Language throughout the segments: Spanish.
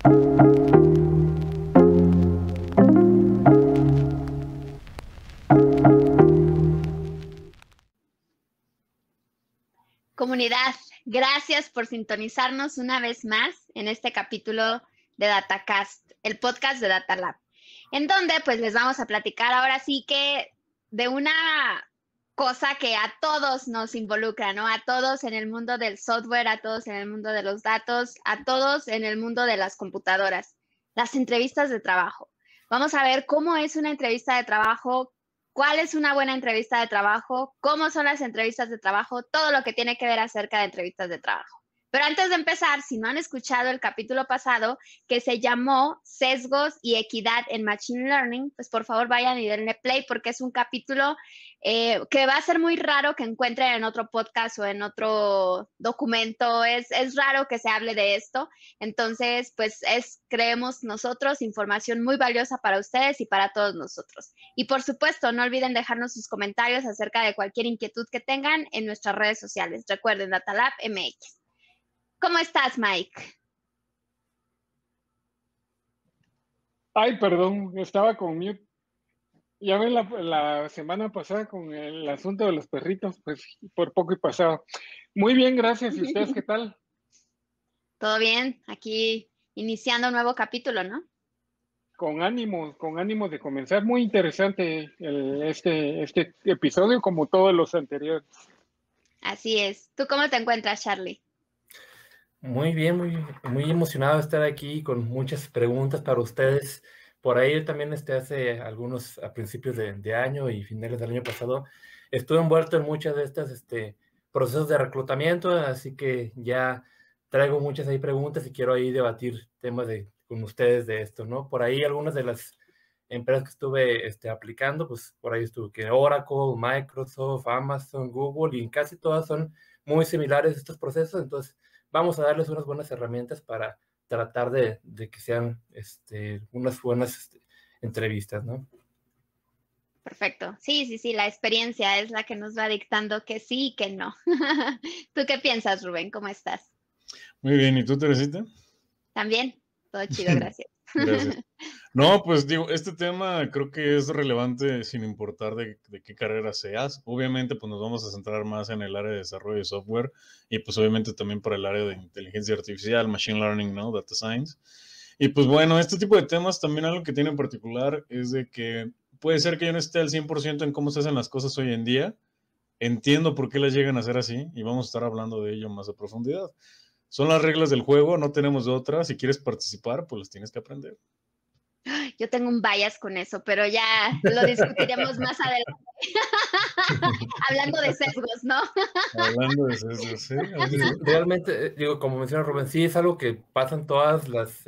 Comunidad, gracias por sintonizarnos una vez más en este capítulo de DataCast, el podcast de Data Lab, en donde pues les vamos a platicar ahora sí que de una cosa que a todos nos involucra, ¿no? A todos en el mundo del software, a todos en el mundo de los datos, a todos en el mundo de las computadoras, las entrevistas de trabajo. Vamos a ver cómo es una entrevista de trabajo, cuál es una buena entrevista de trabajo, cómo son las entrevistas de trabajo, todo lo que tiene que ver acerca de entrevistas de trabajo. Pero antes de empezar, si no han escuchado el capítulo pasado que se llamó Sesgos y Equidad en Machine Learning, pues por favor vayan y denle play porque es un capítulo que va a ser muy raro que encuentren en otro podcast o en otro documento. Es raro que se hable de esto. Entonces, pues creemos nosotros, información muy valiosa para ustedes y para todos nosotros. Y por supuesto, no olviden dejarnos sus comentarios acerca de cualquier inquietud que tengan en nuestras redes sociales. Recuerden, Datalab MX. ¿Cómo estás, Mike? Ay, perdón, estaba con mute. Ya ven la semana pasada con el asunto de los perritos, pues por poco y pasado. Muy bien, gracias. ¿Y ustedes qué tal? Todo bien, aquí iniciando un nuevo capítulo, ¿no? Con ánimo de comenzar. Muy interesante este episodio, como todos los anteriores. Así es. ¿Tú cómo te encuentras, Charlie? Muy bien, muy emocionado de estar aquí con muchas preguntas para ustedes. Por ahí yo también hace algunos a principios de año y finales del año pasado estuve envuelto en muchas de estas procesos de reclutamiento, así que ya traigo muchas ahí preguntas y quiero ahí debatir temas con ustedes de esto, ¿no? Por ahí algunas de las empresas que estuve aplicando, pues por ahí estuve que Oracle, Microsoft, Amazon, Google, y casi todas son muy similares estos procesos, entonces vamos a darles unas buenas herramientas para tratar de que sean unas buenas entrevistas, ¿no? Perfecto. Sí, la experiencia es la que nos va dictando que sí y que no. ¿Tú qué piensas, Rubén? ¿Cómo estás? Muy bien, ¿y tú, Teresita? También, todo chido, gracias. Gracias. No, pues digo, este tema creo que es relevante sin importar de qué carrera seas. Obviamente, pues nos vamos a centrar más en el área de desarrollo de software y pues obviamente también por el área de inteligencia artificial, machine learning, ¿no? Data science. Y pues bueno, este tipo de temas también algo que tiene en particular es de que puede ser que yo no esté al 100% en cómo se hacen las cosas hoy en día. Entiendo por qué las llegan a ser así y vamos a estar hablando de ello más a profundidad. Son las reglas del juego, no tenemos de otra. Si quieres participar, pues las tienes que aprender. Yo tengo un bias con eso, pero ya lo discutiremos más adelante. Hablando de sesgos, ¿no? Hablando de sesgos, sí. Realmente, digo, como menciona Rubén, sí es algo que pasa en todas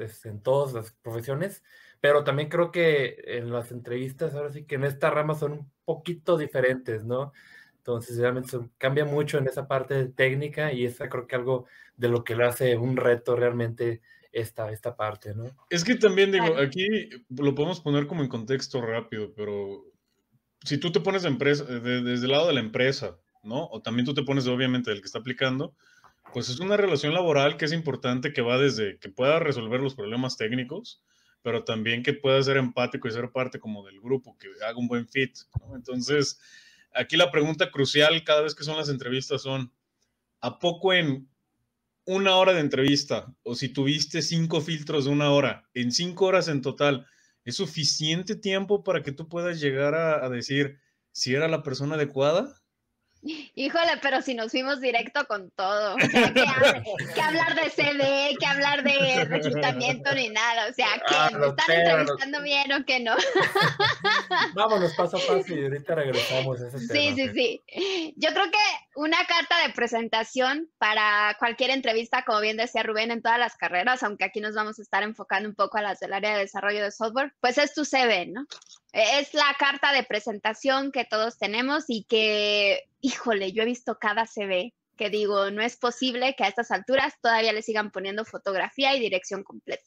las profesiones, pero también creo que en las entrevistas, ahora sí que en esta rama son un poquito diferentes, ¿no? Entonces, realmente cambia mucho en esa parte técnica y esa creo que algo de lo que le hace un reto realmente esta parte, ¿no? Es que también digo, Claro. aquí lo podemos poner como en contexto rápido, pero si tú te pones desde el lado de la empresa, ¿no? O también tú te pones obviamente del que está aplicando, pues es una relación laboral que es importante, que va desde que pueda resolver los problemas técnicos, pero también que pueda ser empático y ser parte como del grupo, que haga un buen fit, ¿no? Entonces, aquí la pregunta crucial cada vez que son las entrevistas son, ¿a poco en una hora de entrevista o si tuviste 5 filtros de una hora, en 5 horas en total, ¿es suficiente tiempo para que tú puedas llegar a decir si era la persona adecuada? Híjole, pero si nos fuimos directo con todo, o sea, ¿qué hablar de CV, qué hablar de reclutamiento ni nada? O sea, ¿qué? ¿Me están entrevistando bien o qué no? Vámonos paso a paso y ahorita regresamos a ese tema. Sí. Yo creo que una carta de presentación para cualquier entrevista, como bien decía Rubén, en todas las carreras, aunque aquí nos vamos a estar enfocando un poco a las del área de desarrollo de software, pues es tu CV, ¿no? Es la carta de presentación que todos tenemos y que, híjole, yo he visto cada CV que digo, no es posible que a estas alturas todavía le sigan poniendo fotografía y dirección completa.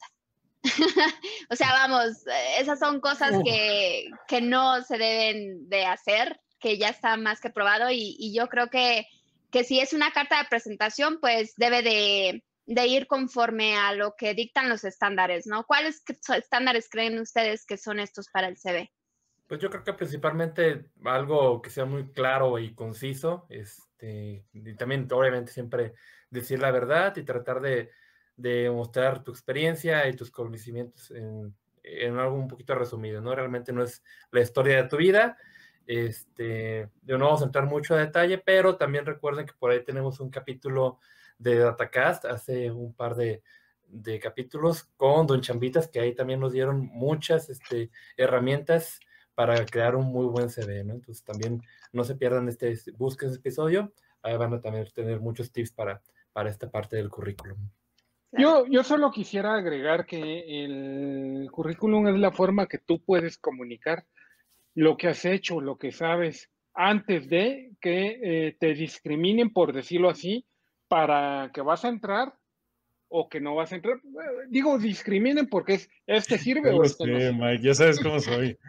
O sea, vamos, esas son cosas que no se deben de hacer, que ya está más que probado y yo creo que si es una carta de presentación, pues debe de ir conforme a lo que dictan los estándares, ¿no? ¿Cuáles estándares creen ustedes que son estos para el CV? Pues yo creo que principalmente algo que sea muy claro y conciso, y también obviamente siempre decir la verdad y tratar de mostrar tu experiencia y tus conocimientos en algo un poquito resumido, ¿no? Realmente no es la historia de tu vida, yo no vamos a entrar mucho a detalle, pero también recuerden que por ahí tenemos un capítulo de Datacast hace un par de capítulos con Don Chambitas, que ahí también nos dieron muchas herramientas para crear un muy buen CV, ¿no? Entonces también no se pierdan busquen ese episodio, ahí van a también tener muchos tips para esta parte del currículum. Yo solo quisiera agregar que el currículum es la forma que tú puedes comunicar lo que has hecho, lo que sabes, antes de que te discriminen, por decirlo así, para que vas a entrar o que no vas a entrar. Digo, discriminen porque es, ¿este sirve Ya o lo este no sé, sirve? Mike, ya sabes cómo soy.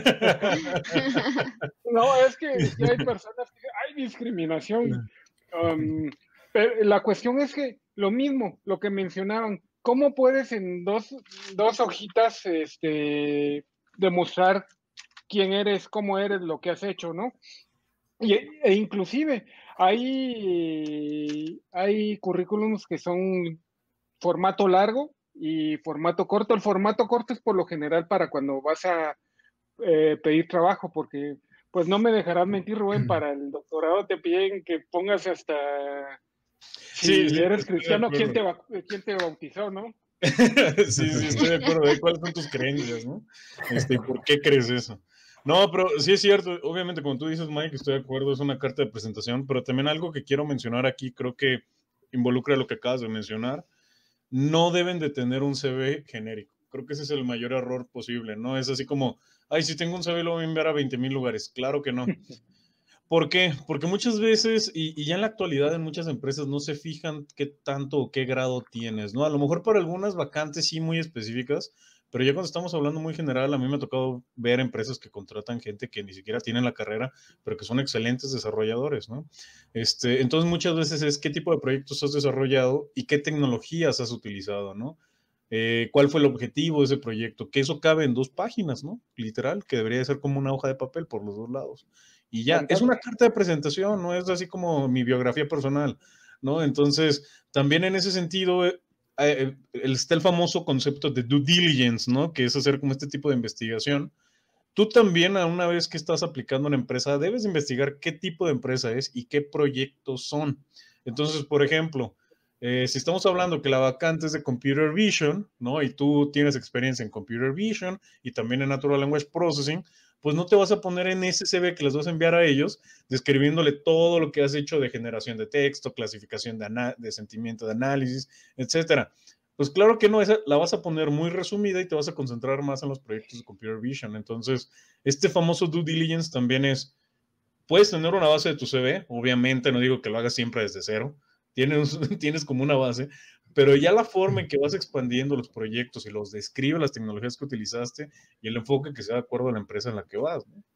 No, es que sí hay personas que hay discriminación. Pero la cuestión es que lo mismo, lo que mencionaban, ¿cómo puedes en dos hojitas demostrar quién eres, cómo eres, lo que has hecho, ¿no? E inclusive hay currículums que son formato largo y formato corto. El formato corto es por lo general para cuando vas a pedir trabajo, porque pues no me dejarás mentir, Rubén, para el doctorado te piden que pongas hasta Sí, si sí, eres estoy de cristiano, acuerdo. quién te bautizó, ¿no? Sí, sí, estoy de acuerdo. ¿Cuáles son tus creencias, no? ¿Por qué crees eso? No, pero sí es cierto. Obviamente, como tú dices, Mike, estoy de acuerdo. Es una carta de presentación, pero también algo que quiero mencionar aquí, creo que involucra lo que acabas de mencionar. No deben de tener un CV genérico. Creo que ese es el mayor error posible, ¿no? Es así como, ay, si tengo un CV lo voy a enviar a 20,000 lugares. Claro que no. ¿Por qué? Porque muchas veces, y ya en la actualidad en muchas empresas no se fijan qué tanto o qué grado tienes, ¿no? A lo mejor para algunas vacantes sí muy específicas, pero ya cuando estamos hablando muy general, a mí me ha tocado ver empresas que contratan gente que ni siquiera tienen la carrera, pero que son excelentes desarrolladores, ¿no? Entonces muchas veces es qué tipo de proyectos has desarrollado y qué tecnologías has utilizado, ¿no? ¿Cuál fue el objetivo de ese proyecto? Que eso cabe en 2 páginas, ¿no? Literal, que debería ser como una hoja de papel por los 2 lados. Y ya, es una carta de presentación, no es así como mi biografía personal, ¿no? Entonces, también en ese sentido, está el famoso concepto de due diligence, ¿no? Que es hacer como este tipo de investigación. Tú también, a una vez que estás aplicando a una empresa, debes investigar qué tipo de empresa es y qué proyectos son. Entonces, por ejemplo, si estamos hablando que la vacante es de Computer Vision, ¿no? Y tú tienes experiencia en Computer Vision y también en Natural Language Processing, pues no te vas a poner en ese CV que les vas a enviar a ellos, describiéndole todo lo que has hecho de generación de texto, clasificación de sentimiento de análisis, etcétera. Pues claro que no, esa la vas a poner muy resumida y te vas a concentrar más en los proyectos de Computer Vision. Entonces, este famoso due diligence también es, puedes tener una base de tu CV, obviamente no digo que lo hagas siempre desde cero, tienes como una base, pero ya la forma en que vas expandiendo los proyectos y los describe las tecnologías que utilizaste y el enfoque que sea de acuerdo a la empresa en la que vas, ¿no?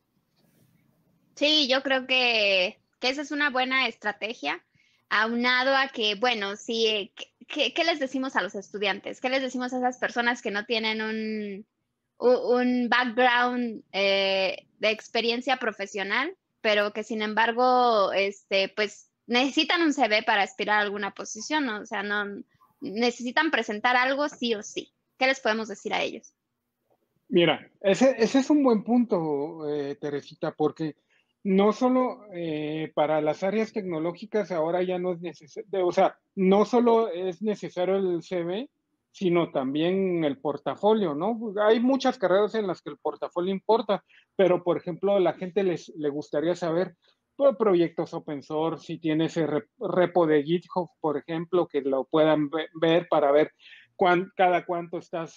Sí, yo creo que esa es una buena estrategia, aunado a que, bueno, sí, ¿qué les decimos a los estudiantes? ¿Qué les decimos a esas personas que no tienen un background de experiencia profesional, pero que sin embargo, pues necesitan un CV para aspirar a alguna posición, ¿no? O sea, no necesitan presentar algo sí o sí. ¿Qué les podemos decir a ellos? Mira, ese es un buen punto, Teresita, porque no solo para las áreas tecnológicas ahora ya no es necesario, o sea, no solo es necesario el CV, sino también el portafolio, ¿no? Hay muchas carreras en las que el portafolio importa, pero por ejemplo, a la gente le gustaría saber pues, proyectos open source, si tiene ese repo de GitHub, por ejemplo, que lo puedan ver para ver cada cuánto estás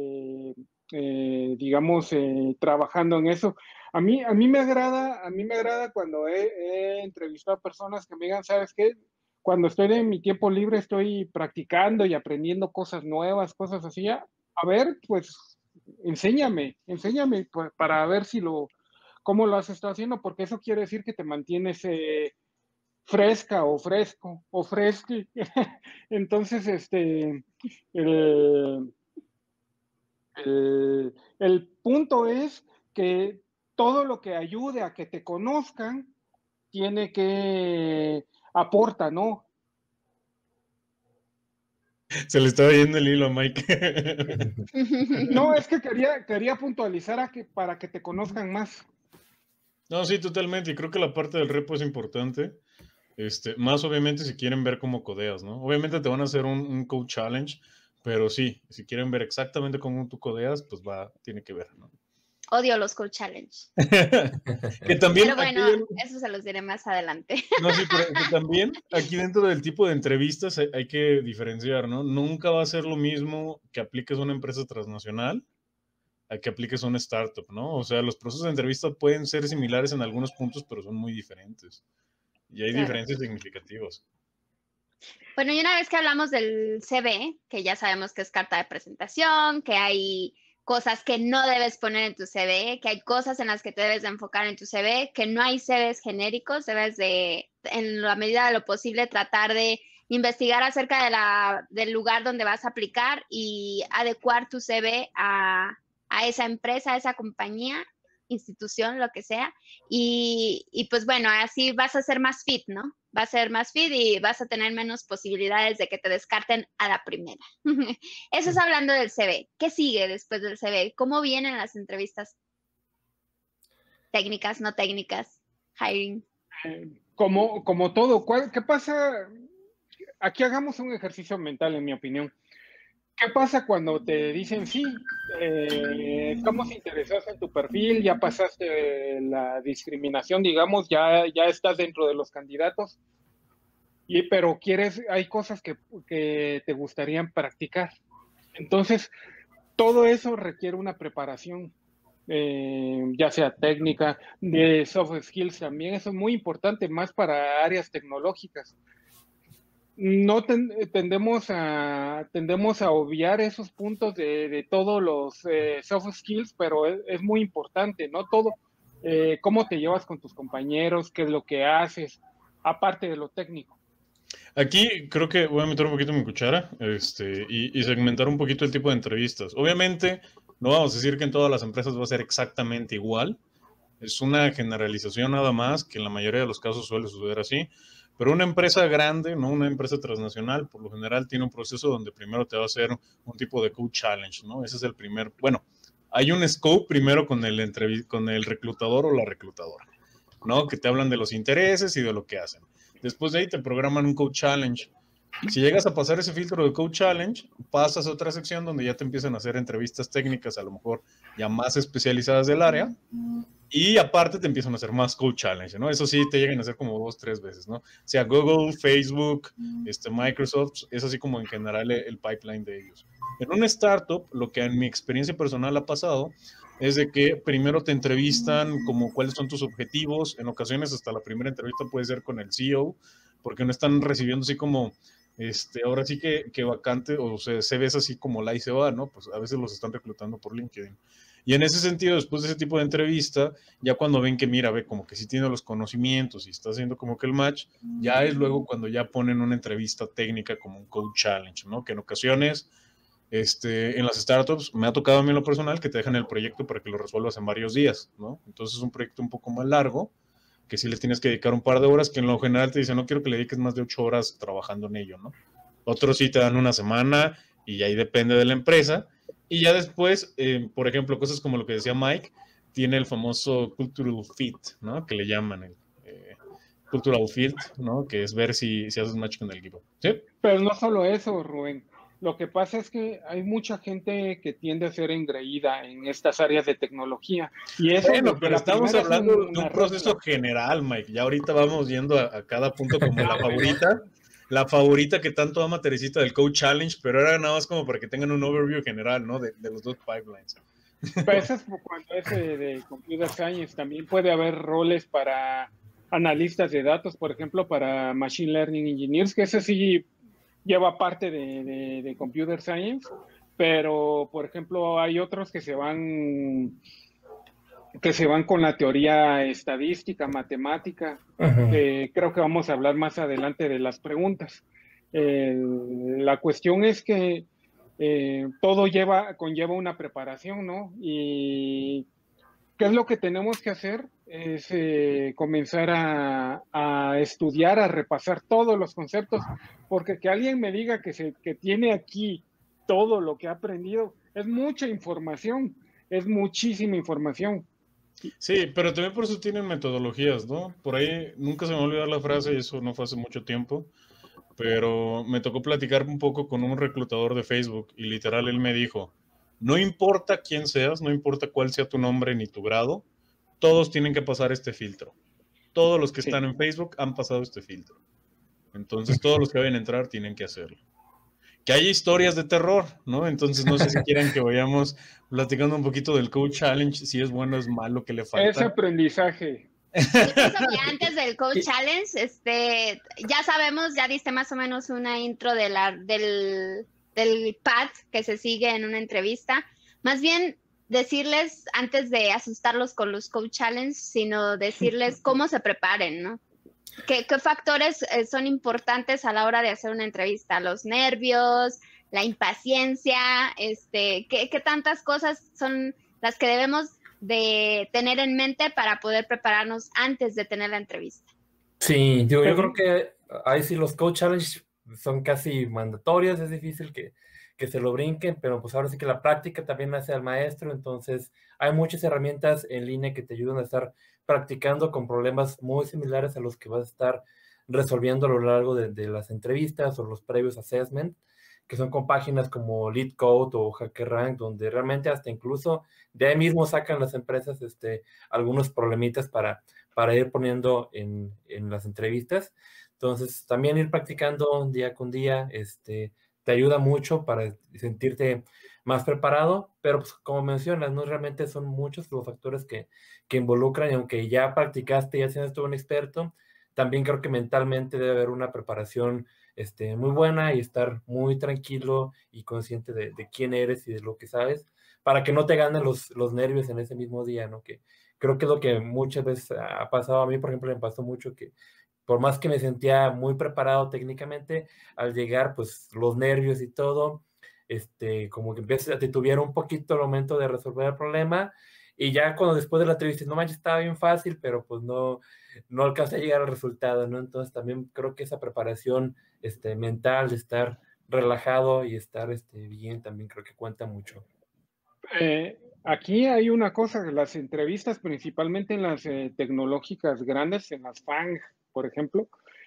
digamos, trabajando en eso. A mí me agrada cuando he entrevistado a personas que me digan, ¿sabes qué? Cuando estoy en mi tiempo libre estoy practicando y aprendiendo cosas nuevas, cosas así. A ver, pues, enséñame para ver cómo lo has estado haciendo, porque eso quiere decir que te mantienes fresca o fresco o fresqui. Entonces, el, el punto es que todo lo que ayude a que te conozcan tiene que aporta, ¿no? Se le estaba yendo el hilo a Mike. No, es que quería puntualizar para que te conozcan más. No, sí, totalmente. Y creo que la parte del repo es importante. Más obviamente si quieren ver cómo codeas, ¿no? Obviamente te van a hacer un code challenge, pero sí, si quieren ver exactamente cómo tú codeas, pues tiene que ver, ¿no? Odio los Code Challenge. Que también Pero bueno, aquí eso se los diré más adelante. No, sí, pero que también aquí dentro del tipo de entrevistas hay que diferenciar, ¿no? Nunca va a ser lo mismo que apliques a una empresa transnacional a que apliques a una startup, ¿no? O sea, los procesos de entrevista pueden ser similares en algunos puntos, pero son muy diferentes. Y hay Claro. diferencias significativas. Bueno, y una vez que hablamos del CV, que ya sabemos que es carta de presentación, que hay cosas que no debes poner en tu CV, que hay cosas en las que te debes de enfocar en tu CV, que no hay CVs genéricos, debes de, en la medida de lo posible, tratar de investigar acerca del lugar donde vas a aplicar y adecuar tu CV a esa empresa, a esa compañía, institución, lo que sea. Y pues bueno, así vas a ser más fit, ¿no? Va a ser más fit y vas a tener menos posibilidades de que te descarten a la primera. Eso es hablando del CV. ¿Qué sigue después del CV? ¿Cómo vienen las entrevistas? Técnicas, no técnicas, hiring. Como todo, ¿qué pasa? Aquí hagamos un ejercicio mental, en mi opinión. ¿Qué pasa cuando te dicen sí? Estamos interesados en tu perfil, ya pasaste la discriminación, digamos, ya estás dentro de los candidatos, pero hay cosas que te gustarían practicar. Entonces, todo eso requiere una preparación, ya sea técnica, de soft skills también. Eso es muy importante, más para áreas tecnológicas. No tendemos a obviar esos puntos de todos los soft skills, pero es muy importante, ¿no? Todo, cómo te llevas con tus compañeros, qué es lo que haces, aparte de lo técnico. Aquí creo que voy a meter un poquito mi cuchara y segmentar un poquito el tipo de entrevistas. Obviamente, no vamos a decir que en todas las empresas va a ser exactamente igual. Es una generalización nada más, que en la mayoría de los casos suele suceder así. Pero una empresa grande, ¿no? Una empresa transnacional, por lo general tiene un proceso donde primero te va a hacer un tipo de code challenge, ¿no? Ese es el primer, bueno, hay un scope primero con el reclutador o la reclutadora, ¿no? Que te hablan de los intereses y de lo que hacen. Después de ahí te programan un code challenge. Si llegas a pasar ese filtro de code challenge, pasas a otra sección donde ya te empiezan a hacer entrevistas técnicas, a lo mejor ya más especializadas del área. Y aparte te empiezan a hacer más code challenge, ¿no? Eso sí, te llegan a hacer como 2, 3 veces, ¿no? O sea, Google, Facebook, Microsoft, es así como en general el pipeline de ellos. En una startup, lo que en mi experiencia personal ha pasado es de que primero te entrevistan como cuáles son tus objetivos, en ocasiones hasta la primera entrevista puede ser con el CEO, porque no están recibiendo así como, ahora sí que vacante, o sea, se ves así como la y se va, ¿no? Pues a veces los están reclutando por LinkedIn. Y en ese sentido, después de ese tipo de entrevista, ya cuando ven que, mira, ve como que sí tiene los conocimientos y está haciendo como que el match, ya es luego cuando ya ponen una entrevista técnica como un code challenge, ¿no? Que en ocasiones, en las startups, me ha tocado a mí en lo personal que te dejan el proyecto para que lo resuelvas en varios días, ¿no? Entonces es un proyecto un poco más largo, que sí les tienes que dedicar un par de horas, que en lo general te dicen, no quiero que le dediques más de 8 horas trabajando en ello, ¿no? Otros sí te dan una semana y ahí depende de la empresa. Y ya después, por ejemplo, cosas como lo que decía Mike, tiene el famoso cultural fit, ¿no? Que le llaman el cultural fit, ¿no? Que es ver si haces match con el equipo. ¿Sí? Pero no solo eso, Rubén. Lo que pasa es que hay mucha gente que tiende a ser engreída en estas áreas de tecnología. Y eso, bueno, pero estamos hablando de un proceso general, Mike. Ya ahorita vamos yendo a cada punto como la favorita. La favorita que tanto ama Teresita del Code Challenge, pero era nada más como para que tengan un overview general, ¿no? De los dos pipelines. Pero eso es cuando es de Computer Science. También puede haber roles para analistas de datos, por ejemplo, para Machine Learning Engineers, que ese sí lleva parte de Computer Science, pero, por ejemplo, hay otros que se van que se van con la teoría estadística, matemática, que creo que vamos a hablar más adelante de las preguntas. La cuestión es que todo conlleva una preparación, ¿no? Y ¿qué es lo que tenemos que hacer? Es comenzar a estudiar, a repasar todos los conceptos, porque que alguien me diga que tiene aquí todo lo que ha aprendido, es mucha información, es muchísima información. Sí, pero también por eso tienen metodologías, ¿no? Por ahí nunca se me va a olvidar la frase, y eso no fue hace mucho tiempo, pero me tocó platicar un poco con un reclutador de Facebook y literal él me dijo, no importa quién seas, no importa cuál sea tu nombre ni tu grado, todos tienen que pasar este filtro. Todos los que están en Facebook han pasado este filtro. Entonces todos los que vayan a entrar tienen que hacerlo. Que hay historias de terror, ¿no? Entonces no sé si quieran que vayamos platicando un poquito del Coach Challenge, si es bueno o es malo, que le falta. Ese aprendizaje. Yo pienso que antes del Coach Challenge, ya sabemos, ya diste más o menos una intro del path que se sigue en una entrevista. Más bien decirles, antes de asustarlos con los Coach Challenge, sino decirles cómo se preparen, ¿no? ¿Qué factores son importantes a la hora de hacer una entrevista? Los nervios, la impaciencia, ¿qué tantas cosas son las que debemos de tener en mente para poder prepararnos antes de tener la entrevista? Sí, yo creo que ahí sí los Coach Challenge son casi mandatorios, es difícil que se lo brinquen, pero pues ahora sí que la práctica también hace al maestro, entonces hay muchas herramientas en línea que te ayudan a estar practicando con problemas muy similares a los que vas a estar resolviendo a lo largo de las entrevistas o los previos assessment, que son con páginas como LeetCode o HackerRank, donde realmente hasta incluso de ahí mismo sacan las empresas algunos problemitas para ir poniendo en las entrevistas. Entonces, también ir practicando día con día, te ayuda mucho para sentirte más preparado, pero pues, como mencionas, no realmente son muchos los factores que involucran, y aunque ya practicaste, ya siendo tú un experto, también creo que mentalmente debe haber una preparación muy buena y estar muy tranquilo y consciente de quién eres y de lo que sabes, para que no te ganen los nervios en ese mismo día, ¿no? Que creo que es lo que muchas veces ha pasado a mí, por ejemplo, me pasó mucho que por más que me sentía muy preparado técnicamente, al llegar, pues los nervios y todo, como que empieza a titubear un poquito el momento de resolver el problema, y ya cuando después de la entrevista, no manches, estaba bien fácil, pero pues no alcancé a llegar al resultado, ¿no? Entonces también creo que esa preparación mental, de estar relajado y estar bien, también creo que cuenta mucho. Aquí hay una cosa, las entrevistas, principalmente en las tecnológicas grandes, en las FANG, por ejemplo,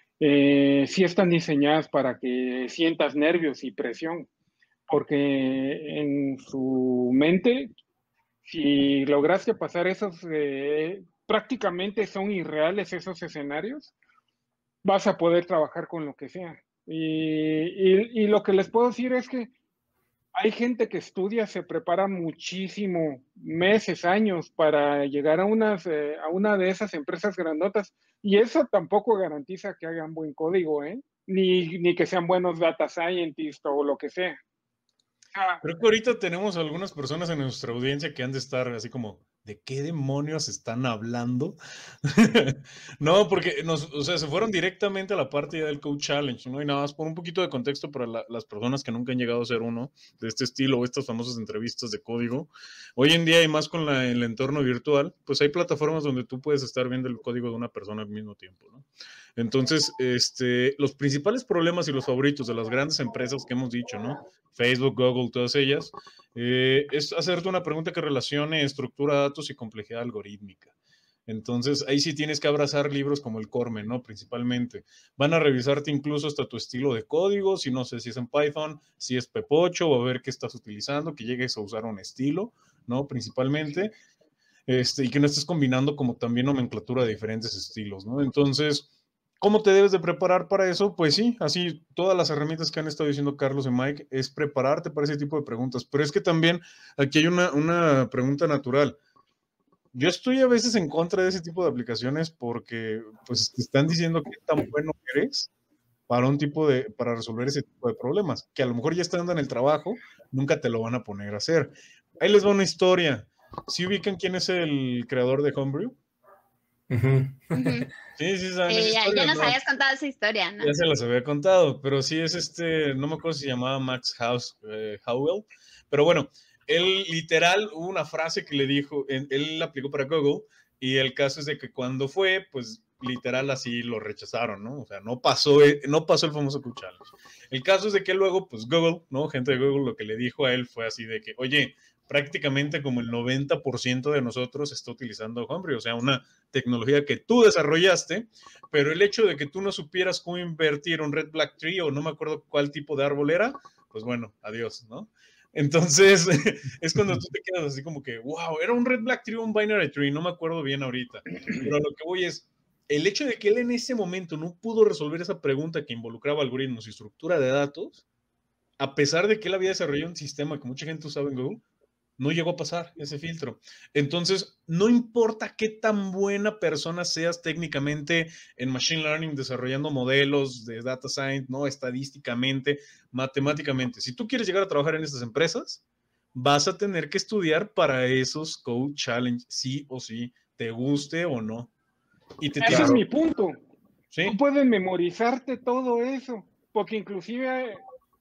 sí están diseñadas para que sientas nervios y presión, porque en su mente, si lograste pasar esos, prácticamente son irreales esos escenarios, vas a poder trabajar con lo que sea. Y lo que les puedo decir es que hay gente que estudia, se prepara muchísimo, meses, años, para llegar a una de esas empresas grandotas. Y eso tampoco garantiza que hagan buen código, ¿eh? Ni que sean buenos data scientists o lo que sea. Creo que ahorita tenemos algunas personas en nuestra audiencia que han de estar así como, ¿de qué demonios están hablando? No, porque se fueron directamente a la parte ya del Code Challenge, ¿no? Y nada más por un poquito de contexto para las personas que nunca han llegado a ser uno de este estilo o estas famosas entrevistas de código. Hoy en día y más con el entorno virtual, pues hay plataformas donde tú puedes estar viendo el código de una persona al mismo tiempo, ¿no? Entonces, los principales problemas y los favoritos de las grandes empresas que hemos dicho, ¿no? Facebook, Google, todas ellas, es hacerte una pregunta que relacione estructura de datos y complejidad algorítmica. Entonces, ahí sí tienes que abrazar libros como el Cormen, ¿no? Principalmente. Van a revisarte incluso hasta tu estilo de código, si no sé si es en Python, si es Pep8, o a ver qué estás utilizando, que llegues a usar un estilo, ¿no? Principalmente. Y que no estés combinando como también nomenclatura de diferentes estilos, ¿no? Entonces, ¿cómo te debes de preparar para eso? Pues sí, así todas las herramientas que han estado diciendo Carlos y Mike es prepararte para ese tipo de preguntas. Pero es que también aquí hay una pregunta natural. Yo estoy a veces en contra de ese tipo de aplicaciones porque pues te están diciendo qué tan bueno eres para resolver ese tipo de problemas, que a lo mejor ya estando en el trabajo, nunca te lo van a poner a hacer. Ahí les va una historia. ¿Sí ubican quién es el creador de Homebrew? Sí, saben esa historia, ya nos habías contado esa historia, ¿no? Ya se las había contado, pero sí es no me acuerdo si se llamaba Max Howell, pero bueno, él literal, hubo una frase que le dijo, él la aplicó para Google, y el caso es de que cuando fue, pues literal así lo rechazaron, ¿no? O sea, no pasó el famoso Q Challenge. El caso es de que luego, pues Google, ¿no? Gente de Google lo que le dijo a él fue así de que, oye, prácticamente como el 90% de nosotros está utilizando Homebrew, o sea, una tecnología que tú desarrollaste, pero el hecho de que tú no supieras cómo invertir un Red Black Tree o no me acuerdo cuál tipo de árbol era, pues bueno, adiós, ¿no? Entonces, es cuando tú te quedas así como que, wow, era un Red Black Tree o un Binary Tree, no me acuerdo bien ahorita, pero a lo que voy es, el hecho de que él en ese momento no pudo resolver esa pregunta que involucraba algoritmos y estructura de datos, a pesar de que él había desarrollado un sistema que mucha gente usaba en Google, no llegó a pasar ese filtro. Entonces, no importa qué tan buena persona seas técnicamente en Machine Learning, desarrollando modelos de Data Science, ¿no? Estadísticamente, matemáticamente. Si tú quieres llegar a trabajar en estas empresas, vas a tener que estudiar para esos Code Challenge, sí o sí, te guste o no. Ese es mi punto. ¿Sí? Tú puedes memorizarte todo eso, porque inclusive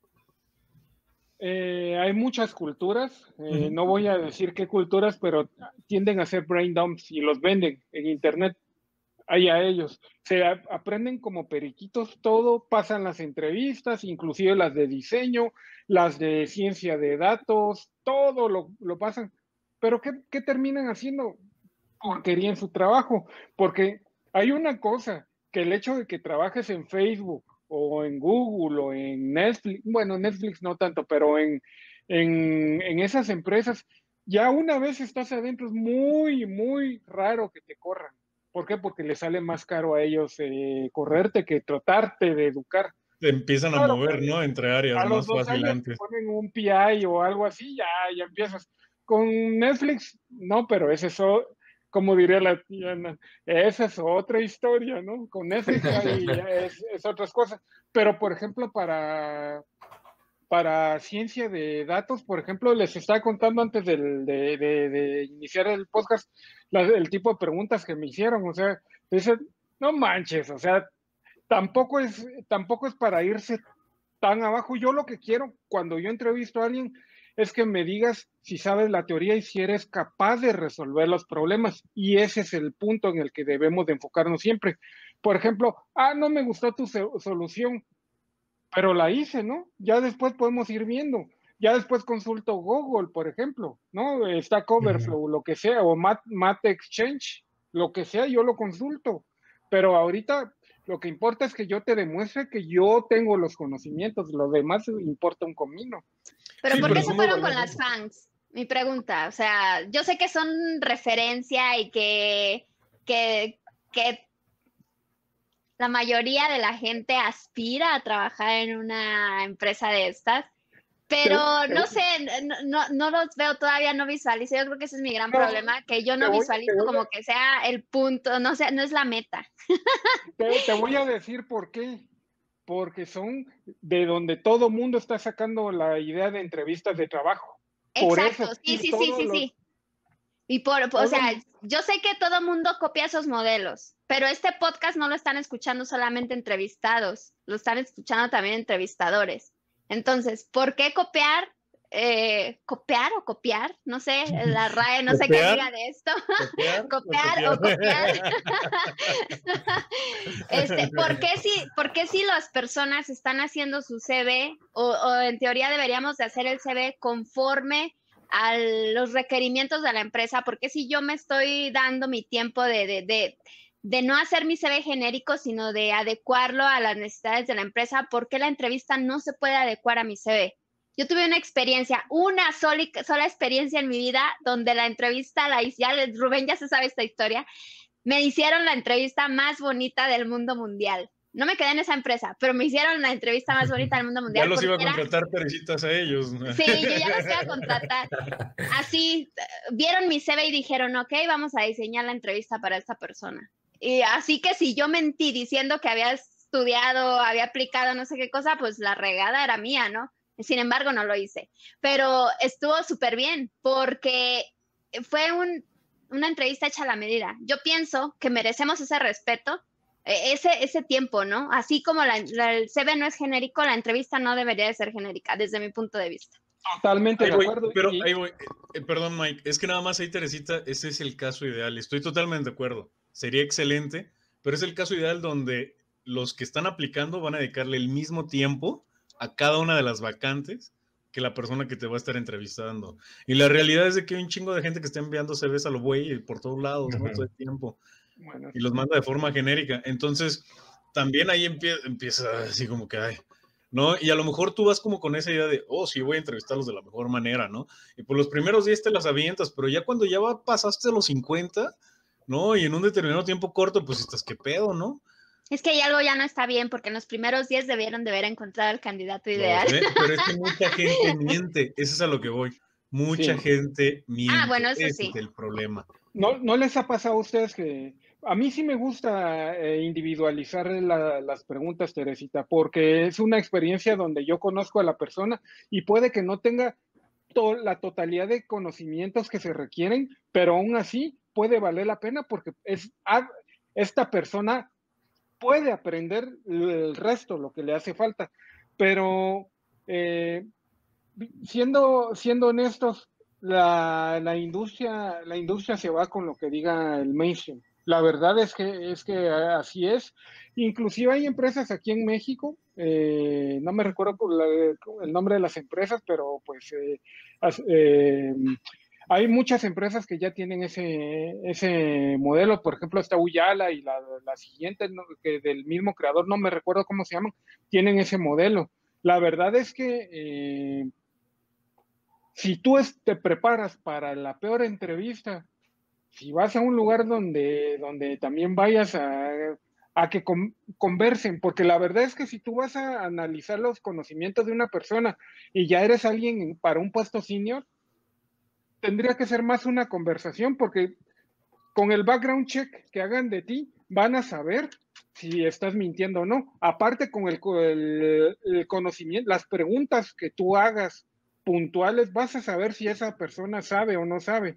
hay muchas culturas, no voy a decir qué culturas, pero tienden a hacer brain dumps y los venden en internet. Hay a ellos. Se aprenden como periquitos todo, pasan las entrevistas, inclusive las de diseño, las de ciencia de datos, todo lo pasan. Pero ¿qué terminan haciendo? Porquería en su trabajo, porque hay una cosa, que el hecho de que trabajes en Facebook o en Google o en Netflix, bueno, Netflix no tanto, pero en esas empresas, ya una vez estás adentro, es muy, muy raro que te corran. ¿Por qué? Porque les sale más caro a ellos correrte que tratarte de educar. Te empiezan a mover, ¿no? Entre áreas A los más 2 fácil años te antes. ponen un PI o algo así, ya empiezas. Con Netflix, no, pero ese es, como diría la tía, esa es otra historia, ¿no? Con Netflix ahí es otras cosas. Pero, por ejemplo, para ciencia de datos, por ejemplo, les estaba contando antes de iniciar el podcast el tipo de preguntas que me hicieron. O sea, dicen, no manches, o sea, tampoco es para irse tan abajo. Yo lo que quiero cuando yo entrevisto a alguien es que me digas si sabes la teoría y si eres capaz de resolver los problemas. Y ese es el punto en el que debemos de enfocarnos siempre. Por ejemplo, no me gustó tu solución, pero la hice, ¿no? Ya después podemos ir viendo. Ya después consulto Google, por ejemplo, ¿no? Stack Overflow, lo que sea, o Math Exchange, lo que sea, yo lo consulto. Pero ahorita lo que importa es que yo te demuestre que yo tengo los conocimientos, lo demás importa un comino. Pero Sí, ¿por pero qué se fueron con las fans? Mi pregunta, o sea, yo sé que son referencia y que la mayoría de la gente aspira a trabajar en una empresa de estas, pero no sé, no los veo todavía, no visualizo. Yo creo que ese es mi gran problema, que yo no visualizo como que sea el punto, no sé, no es la meta. Te voy a decir por qué. Porque son de donde todo mundo está sacando la idea de entrevistas de trabajo. Por Exacto, eso, sí. Y o sea, yo sé que todo mundo copia esos modelos, pero este podcast no lo están escuchando solamente entrevistados, lo están escuchando también entrevistadores. Entonces, ¿por qué copiar? ¿Copiar o copiar? No sé, la RAE, no sé qué diga de esto. ¿Copiar o copiar? ¿Por qué si las personas están haciendo su CV o en teoría deberíamos de hacer el CV conforme a los requerimientos de la empresa? Porque si yo me estoy dando mi tiempo de no hacer mi CV genérico, sino de adecuarlo a las necesidades de la empresa, ¿por qué la entrevista no se puede adecuar a mi CV? Yo tuve una sola experiencia en mi vida donde la entrevista la hice, Rubén ya se sabe esta historia, me hicieron la entrevista más bonita del mundo mundial. No me quedé en esa empresa, pero me hicieron la entrevista más bonita del mundo mundial. Ya los iba a contratar perecitas a ellos. Sí, yo ya los iba a contratar. Así, vieron mi CV y dijeron, ok, vamos a diseñar la entrevista para esta persona. Y así que si yo mentí diciendo que había estudiado, había aplicado no sé qué cosa, pues la regada era mía, ¿no? Sin embargo, no lo hice. Pero estuvo súper bien porque fue una entrevista hecha a la medida. Yo pienso que merecemos ese respeto, ese tiempo, ¿no? Así como el CV no es genérico, la entrevista no debería de ser genérica, desde mi punto de vista. Totalmente de acuerdo. Pero ahí voy. Perdón, Mike, es que nada más ahí, Teresita, ese es el caso ideal. Estoy totalmente de acuerdo. Sería excelente, pero es el caso ideal donde los que están aplicando van a dedicarle el mismo tiempo a cada una de las vacantes que la persona que te va a estar entrevistando. Y la realidad es de que hay un chingo de gente que está enviando CVs a lo güey por todos lados, ¿no? Todo el tiempo. Bueno, y los manda de forma genérica. Entonces, también ahí empieza así como que, ay, ¿no? Y a lo mejor tú vas como con esa idea de, oh, sí, voy a entrevistarlos de la mejor manera, ¿no? Y por los primeros 10 te las avientas, pero ya cuando ya pasaste los 50, ¿no? Y en un determinado tiempo corto, pues estás, ¿qué pedo, no? Es que hay algo ya no está bien, porque en los primeros 10 debieron de haber encontrado al candidato ideal. Pero es que mucha gente miente, eso es a lo que voy. Mucha gente miente. Bueno, eso ese sí. es el problema. ¿No les ha pasado a ustedes que a mí sí me gusta individualizar las preguntas, Teresita, porque es una experiencia donde yo conozco a la persona y puede que no tenga la totalidad de conocimientos que se requieren, pero aún así puede valer la pena porque esta persona puede aprender el resto, lo que le hace falta. Pero siendo honestos, la industria se va con lo que diga el mainstream. La verdad es que así es. Inclusive hay empresas aquí en México, no me recuerdo el nombre de las empresas, pero pues hay muchas empresas que ya tienen ese modelo. Por ejemplo, está Uyala y la siguiente, ¿no? Que del mismo creador, no me recuerdo cómo se llaman, tienen ese modelo. La verdad es que si tú te preparas para la peor entrevista, si vas a un lugar donde también vayas a que conversen, porque la verdad es que si tú vas a analizar los conocimientos de una persona y ya eres alguien para un puesto senior, tendría que ser más una conversación, porque con el background check que hagan de ti, van a saber si estás mintiendo o no. Aparte, con el conocimiento, las preguntas que tú hagas puntuales, vas a saber si esa persona sabe o no sabe.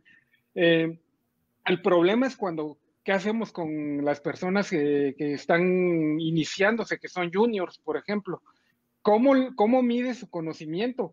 El problema es ¿qué hacemos con las personas que están iniciándose, que son juniors, por ejemplo? ¿Cómo mides su conocimiento?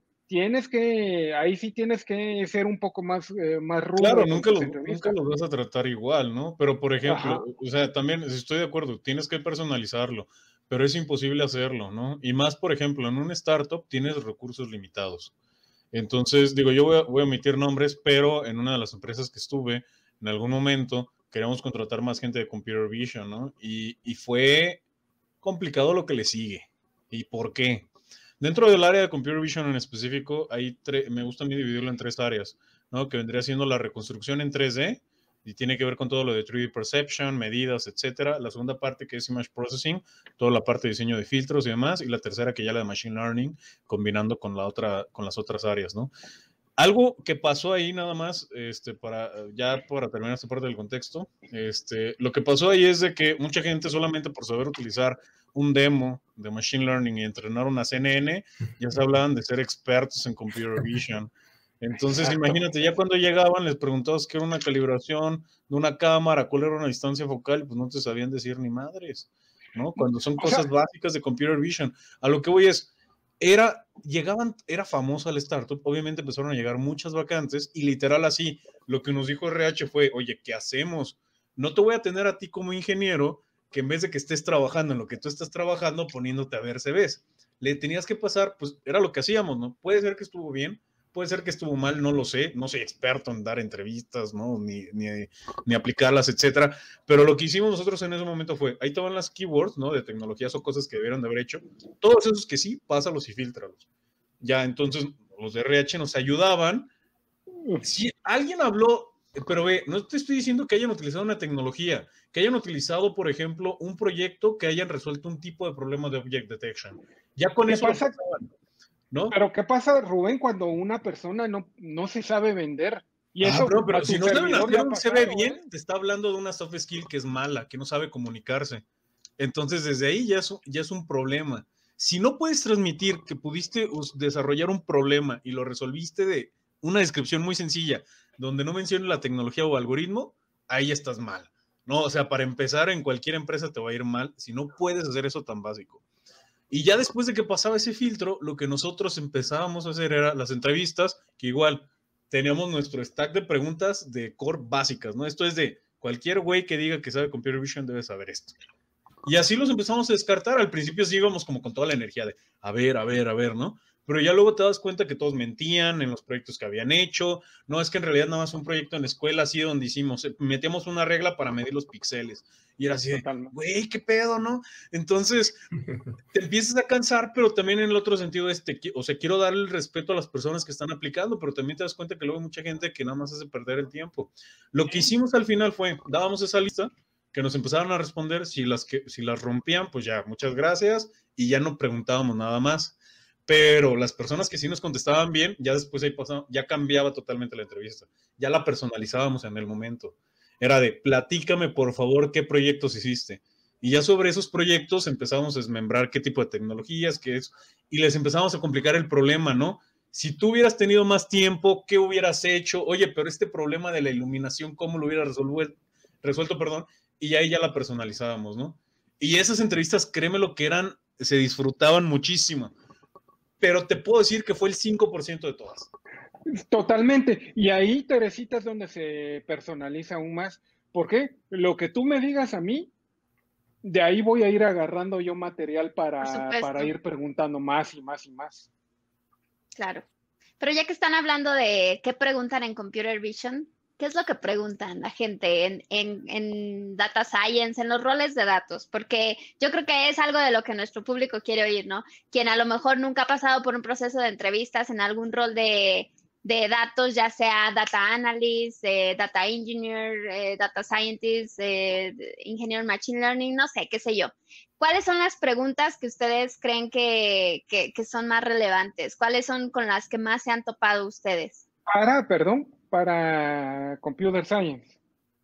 Ahí sí tienes que ser un poco más rudo. Claro, nunca los vas a tratar igual, ¿no? Pero, por ejemplo, Ajá. o sea, también estoy de acuerdo, tienes que personalizarlo, pero es imposible hacerlo, ¿no? Y más, por ejemplo, en un startup tienes recursos limitados. Entonces, digo, yo voy a omitir nombres, pero en una de las empresas que estuve, en algún momento, queríamos contratar más gente de Computer Vision, ¿no? Y fue complicado lo que le sigue. ¿Y por qué? Dentro del área de Computer Vision en específico, me gusta a mí dividirlo en 3 áreas, ¿no? Que vendría siendo la reconstrucción en 3D, y tiene que ver con todo lo de 3D Perception, medidas, etcétera. La segunda parte, que es Image Processing, toda la parte de diseño de filtros y demás. Y la tercera, que ya la de Machine Learning, combinando con las otras áreas, ¿no? Algo que pasó ahí nada más, para terminar esta parte del contexto, lo que pasó ahí es de que mucha gente solamente por saber utilizar un demo de Machine Learning y entrenar una CNN, ya se hablaban de ser expertos en Computer Vision. Entonces, imagínate, ya cuando llegaban les preguntabas qué era una calibración de una cámara, cuál era una distancia focal, pues no te sabían decir ni madres, ¿no? Cuando son cosas básicas de Computer Vision. A lo que voy es, era famosa la startup, obviamente empezaron a llegar muchas vacantes y literal así, lo que nos dijo RH fue, oye, ¿qué hacemos? No te voy a tener a ti como ingeniero que en vez de que estés trabajando en lo que tú estás trabajando, poniéndote a ver CVs. Le tenías que pasar, pues era lo que hacíamos, ¿no? Puede ser que estuvo bien, puede ser que estuvo mal, no lo sé, no soy experto en dar entrevistas, ¿no? Ni aplicarlas, etcétera, pero lo que hicimos nosotros en ese momento fue, ahí estaban las keywords, ¿no? De tecnologías o cosas que debieron de haber hecho, todos esos que sí, pásalos y fíltralos. Ya, entonces, los de RH nos ayudaban. Si alguien habló, pero no te estoy diciendo que hayan utilizado una tecnología, que hayan utilizado, por ejemplo, un proyecto que hayan resuelto un tipo de problema de object detection. Ya con eso pasa? ¿No? Pero ¿qué pasa, Rubén, cuando una persona no se sabe vender? Y eso, pero si no saben hacer un CV bien, te está hablando de una soft skill que es mala, que no sabe comunicarse. Entonces, desde ahí ya es un problema. Si no puedes transmitir que pudiste desarrollar un problema y lo resolviste de una descripción muy sencilla, donde no mencione la tecnología o algoritmo, ahí estás mal, ¿no? O sea, para empezar, en cualquier empresa te va a ir mal si no puedes hacer eso tan básico. Y ya después de que pasaba ese filtro, lo que nosotros empezábamos a hacer era las entrevistas, que igual teníamos nuestro stack de preguntas de core básicas, ¿no? Esto es de cualquier güey que diga que sabe Computer Vision debe saber esto. Y así los empezamos a descartar. Al principio sí íbamos como con toda la energía de a ver, ¿no? Pero ya luego te das cuenta que todos mentían en los proyectos que habían hecho. No, es que en realidad nada más un proyecto en la escuela así donde hicimos, metíamos una regla para medir los píxeles. Y era así de, güey, qué pedo, ¿no? Entonces, te empiezas a cansar, pero también en el otro sentido es, o sea, quiero darle el respeto a las personas que están aplicando, pero también te das cuenta que luego hay mucha gente que nada más hace perder el tiempo. Lo que hicimos al final fue, dábamos esa lista, que nos empezaron a responder, si las rompían, pues ya, muchas gracias, y ya no preguntábamos nada más. Pero las personas que sí nos contestaban bien, ya después ahí pasaba, ya cambiaba totalmente la entrevista, ya la personalizábamos en el momento. Era de, platícame por favor qué proyectos hiciste. Y ya sobre esos proyectos empezábamos a desmembrar qué tipo de tecnologías, qué es, y les empezamos a complicar el problema, ¿no? Si tú hubieras tenido más tiempo, ¿qué hubieras hecho? Oye, pero este problema de la iluminación, ¿cómo lo hubieras resuelto, perdón? Y ahí ya la personalizábamos, ¿no? Y esas entrevistas, créeme lo que eran, se disfrutaban muchísimo. Pero te puedo decir que fue el 5% de todas. Totalmente. Y ahí, Teresita, es donde se personaliza aún más. ¿Por qué? Lo que tú me digas a mí, de ahí voy a ir agarrando yo material para ir preguntando más y más y más. Claro. Pero ya que están hablando de qué preguntan en Computer Vision, ¿qué es lo que preguntan la gente en Data Science, en los roles de datos? Porque yo creo que es algo de lo que nuestro público quiere oír, ¿no? Quien a lo mejor nunca ha pasado por un proceso de entrevistas en algún rol de datos, ya sea Data Analyst, Data Engineer, Data Scientist, Ingeniero Machine Learning, no sé, qué sé yo. ¿Cuáles son las preguntas que ustedes creen que son más relevantes? ¿Cuáles son con las que más se han topado ustedes? Para Computer Science.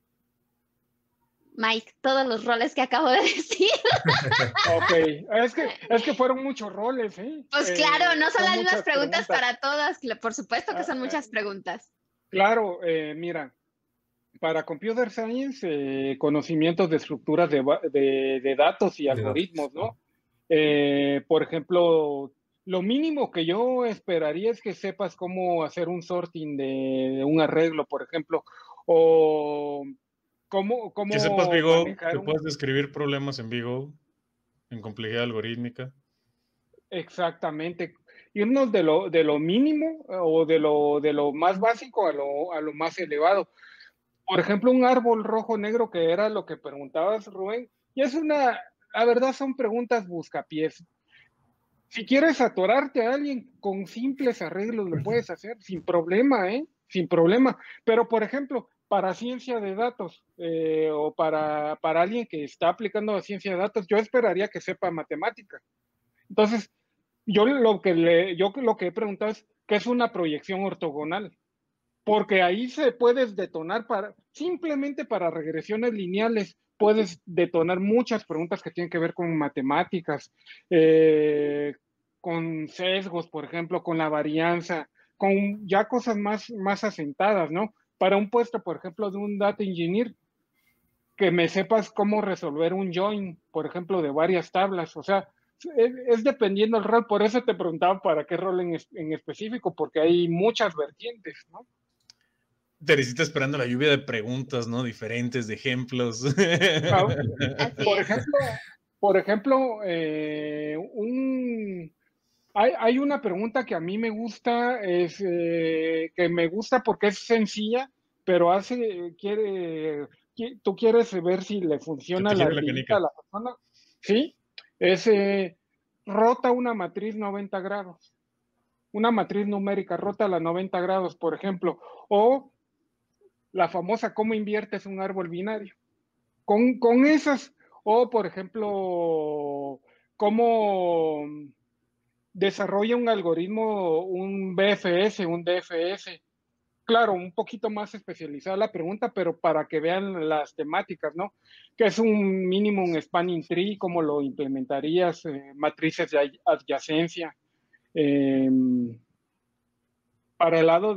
Mike, todos los roles que acabo de decir. Ok, es que fueron muchos roles, ¿eh? Pues claro, no son las mismas preguntas para todas, por supuesto que son muchas preguntas. Claro, mira, para Computer Science, conocimientos de estructuras de datos y algoritmos, ¿no? Por ejemplo, lo mínimo que yo esperaría es que sepas cómo hacer un sorting de un arreglo, por ejemplo, o cómo que sepas Vigo, que puedes describir problemas en Vigo, en complejidad algorítmica. Exactamente. Irnos de lo mínimo o de lo más básico a lo más elevado. Por ejemplo, un árbol rojo negro, que era lo que preguntabas, Rubén, y la verdad son preguntas buscapiés. Si quieres atorarte a alguien con simples arreglos, lo puedes hacer sin problema, ¿eh? Sin problema. Pero, por ejemplo, para ciencia de datos o para alguien que está aplicando la ciencia de datos, yo esperaría que sepa matemática. Entonces, yo lo que he preguntado es, ¿qué es una proyección ortogonal? Porque ahí se puedes detonar simplemente para regresiones lineales, puedes detonar muchas preguntas que tienen que ver con matemáticas, con sesgos, por ejemplo, con la varianza, con ya cosas más asentadas, ¿no? Para un puesto, por ejemplo, de un data engineer, que me sepas cómo resolver un join, por ejemplo, de varias tablas, o sea, es dependiendo del rol. Por eso te preguntaba para qué rol en específico, porque hay muchas vertientes, ¿no? Teresita esperando la lluvia de preguntas, ¿no? Diferentes, de ejemplos. Por ejemplo, hay una pregunta que a mí me gusta, que me gusta porque es sencilla, pero tú quieres ver si le funciona la ardillita a la persona. Sí, rota una matriz 90 grados. Una matriz numérica rota la 90 grados, por ejemplo, o la famosa cómo inviertes un árbol binario. Con esas, o por ejemplo, cómo desarrolla un algoritmo, un BFS, un DFS. Claro, un poquito más especializada la pregunta, pero para que vean las temáticas, ¿no? ¿Qué es un minimum spanning tree? ¿Cómo lo implementarías? Matrices de adyacencia. para el lado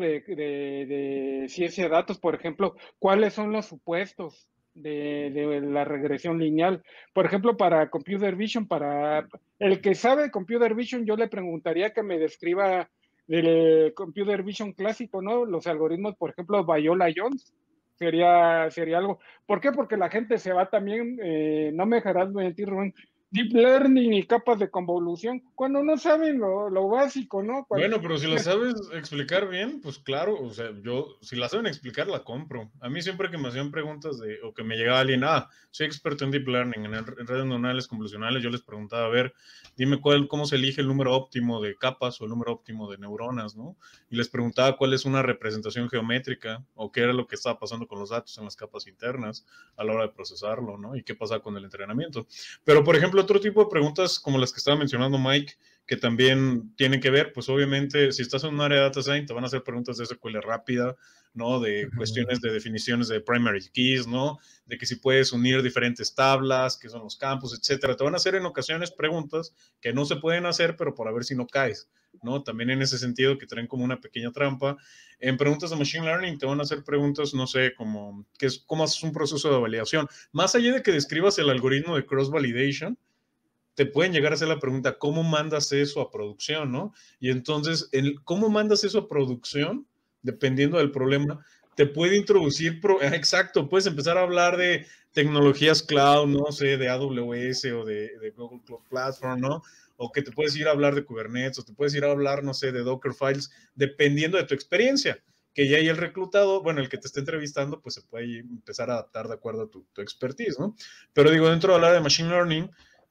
de ciencia de datos, por ejemplo, ¿cuáles son los supuestos de la regresión lineal? Por ejemplo, para Computer Vision, para el que sabe Computer Vision, yo le preguntaría que me describa del Computer Vision clásico, ¿no? Los algoritmos, por ejemplo, Viola-Jones, sería algo. ¿Por qué? Porque la gente se va también, no me dejarás mentir, Rubén, Deep Learning y capas de convolución, cuando no saben lo básico, ¿no? Bueno, pero si la sabes explicar bien, pues claro, o sea, yo, si la saben explicar, la compro. A mí siempre que me hacían preguntas o que me llegaba alguien, soy experto en Deep Learning, en redes neuronales convolucionales, yo les preguntaba, a ver, dime cómo se elige el número óptimo de capas o el número óptimo de neuronas, ¿no? Y les preguntaba cuál es una representación geométrica o qué era lo que estaba pasando con los datos en las capas internas a la hora de procesarlo, ¿no? Y qué pasa con el entrenamiento. Pero, por ejemplo, otro tipo de preguntas como las que estaba mencionando Mike, que también tienen que ver, pues obviamente, si estás en un área de data science, te van a hacer preguntas de SQL rápida, ¿no? De cuestiones de definiciones de primary keys, ¿no? De que si puedes unir diferentes tablas, qué son los campos, etcétera. Te van a hacer en ocasiones preguntas que no se pueden hacer, pero por a ver si no caes, ¿no? También en ese sentido que traen como una pequeña trampa. En preguntas de Machine Learning te van a hacer preguntas, no sé, como cómo haces un proceso de validación. Más allá de que describas el algoritmo de cross-validation, te pueden llegar a hacer la pregunta, ¿cómo mandas eso a producción, no? Y entonces, ¿cómo mandas eso a producción? Dependiendo del problema, te puede introducir, exacto, puedes empezar a hablar de tecnologías cloud, no sé, de AWS o de Google Cloud Platform, ¿no? O que te puedes ir a hablar de Kubernetes, o te puedes ir a hablar, no sé, de Docker Files, dependiendo de tu experiencia, que ya ahí el reclutado, bueno, el que te esté entrevistando, pues se puede empezar a adaptar de acuerdo a tu expertise, ¿no? Pero digo, dentro de hablar de Machine Learning,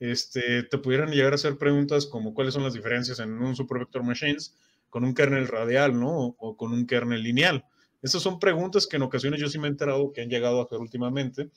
te pudieran llegar a hacer preguntas como cuáles son las diferencias en un supervector machines con un kernel radial, ¿no? O con un kernel lineal. Esas son preguntas que en ocasiones yo sí me he enterado que han llegado a hacer últimamente.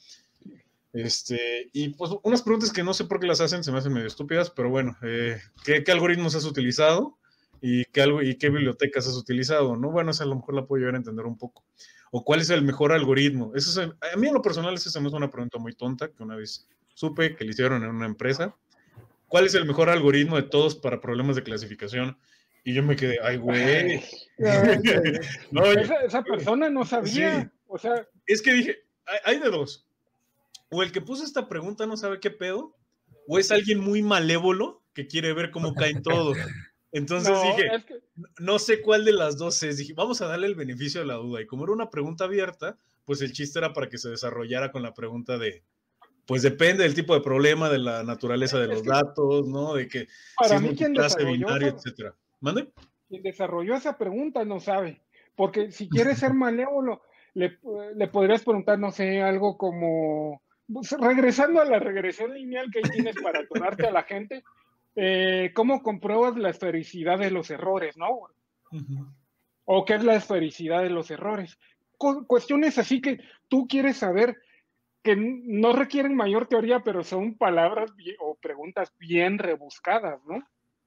Y pues unas preguntas que no sé por qué las hacen, se me hacen medio estúpidas, pero bueno, ¿qué algoritmos has utilizado? ¿Y qué bibliotecas has utilizado? ¿No? Bueno, esa a lo mejor la puedo llegar a entender un poco. ¿O cuál es el mejor algoritmo? A mí en lo personal esa se me hace una pregunta muy tonta, que una vez supe que le hicieron en una empresa. ¿Cuál es el mejor algoritmo de todos para problemas de clasificación? Y yo me quedé, ay, güey. No, esa persona no sabía. Sí. O sea, es que dije, hay de dos. O el que puso esta pregunta no sabe qué pedo, o es alguien muy malévolo que quiere ver cómo caen todos. Entonces dije, no sé cuál de las dos es. Dije, vamos a darle el beneficio de la duda. Y como era una pregunta abierta, pues el chiste era para que se desarrollara con la pregunta de, pues depende del tipo de problema, de la naturaleza de los datos, ¿no? De que para mí quien desarrolló binario, etcétera. ¿Mande? Quien desarrolló esa pregunta no sabe, porque si quieres ser malévolo, le podrías preguntar, no sé, algo como, regresando a la regresión lineal que ahí tienes para atorarte a la gente, ¿cómo compruebas la esfericidad de los errores, no? O qué es la esfericidad de los errores. Cuestiones así que tú quieres saber, que no requieren mayor teoría, pero son palabras o preguntas bien rebuscadas, ¿no?